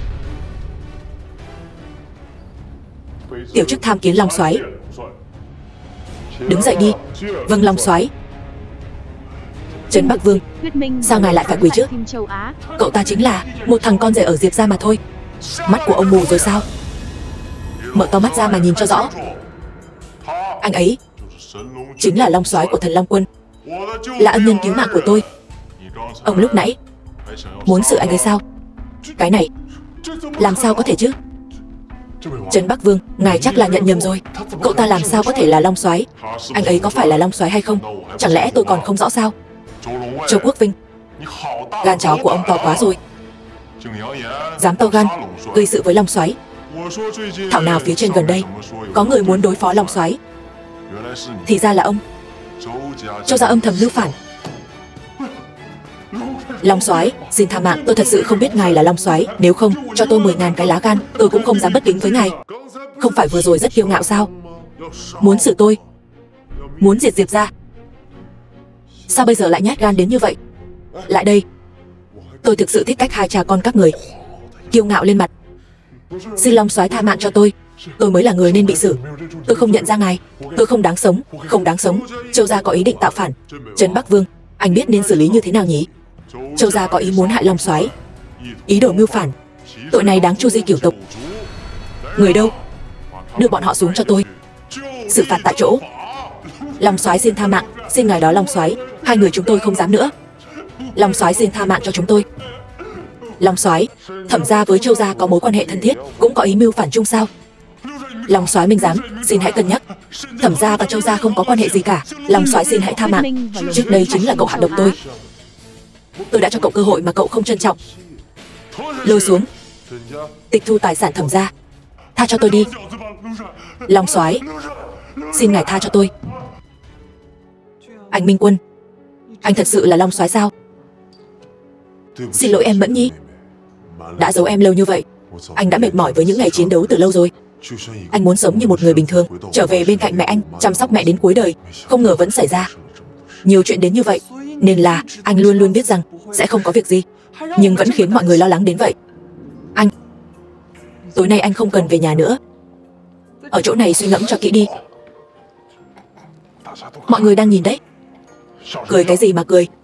Tiểu chức tham kiến Long soái. Đứng dậy đi. Vâng Long soái. Trấn Bắc Vương, sao ngài lại phải quỳ chứ? Cậu ta chính là một thằng con rể ở Diệp gia mà thôi. Mắt của ông mù rồi sao? Mở to mắt ra mà nhìn cho rõ. Anh ấy chính là Long soái của Thần Long Quân, là ân nhân cứu mạng của tôi. Ông lúc nãy muốn xử anh ấy sao? Cái này làm sao có thể chứ? Trấn Bắc Vương, ngài chắc là nhận nhầm rồi. Cậu ta làm sao có thể là Long soái? Anh ấy có phải là Long soái hay không? Chẳng lẽ tôi còn không rõ sao? Châu Quốc Vinh, gan chó của ông to quá rồi, dám to gan gây sự với Long soái. Thảo nào phía trên gần đây có người muốn đối phó Long soái, thì ra là ông. Châu gia âm thầm mưu phản. Long soái, xin tha mạng, tôi thật sự không biết ngài là Long soái. Nếu không, cho tôi 10.000 cái lá gan, tôi cũng không dám bất kính với ngài. Không phải vừa rồi rất kiêu ngạo sao? Muốn xử tôi, muốn diệt Diệp gia. Sao bây giờ lại nhát gan đến như vậy? Lại đây. Tôi thực sự thích cách hai cha con các người kiêu ngạo lên mặt. Xin Long soái tha mạng cho tôi mới là người nên bị xử. Tôi không nhận ra ngài, tôi không đáng sống, không đáng sống. Châu gia có ý định tạo phản. Trấn Bắc Vương, anh biết nên xử lý như thế nào nhỉ? Châu gia có ý muốn hại Long soái, ý đồ mưu phản. Tội này đáng chu di cửu tộc. Người đâu? Đưa bọn họ xuống cho tôi, xử phạt tại chỗ. Long soái xin tha mạng, xin ngài đó Long soái, hai người chúng tôi không dám nữa. Long soái xin tha mạng cho chúng tôi. Long soái, Thẩm gia với Châu gia có mối quan hệ thân thiết, cũng có ý mưu phản chung sao? Long soái minh giám, xin hãy cân nhắc. Thẩm gia và Châu gia không có quan hệ gì cả. Long soái xin hãy tha mạng. Trước đây chính là cậu hạ độc tôi. Tôi đã cho cậu cơ hội mà cậu không trân trọng. Lôi xuống, tịch thu tài sản Thẩm gia. Tha cho tôi đi. Long soái, xin ngài tha cho tôi. Anh Minh Quân, anh thật sự là Long soái sao? Xin lỗi em Mẫn Nhi, đã giấu em lâu như vậy. Anh đã mệt mỏi với những ngày chiến đấu từ lâu rồi. Anh muốn sống như một người bình thường, trở về bên cạnh mẹ anh, chăm sóc mẹ đến cuối đời. Không ngờ vẫn xảy ra nhiều chuyện đến như vậy, nên là anh luôn luôn biết rằng sẽ không có việc gì, nhưng vẫn khiến mọi người lo lắng đến vậy. Anh, tối nay anh không cần về nhà nữa. Ở chỗ này suy ngẫm cho kỹ đi. Mọi người đang nhìn đấy. Cười cái gì mà cười?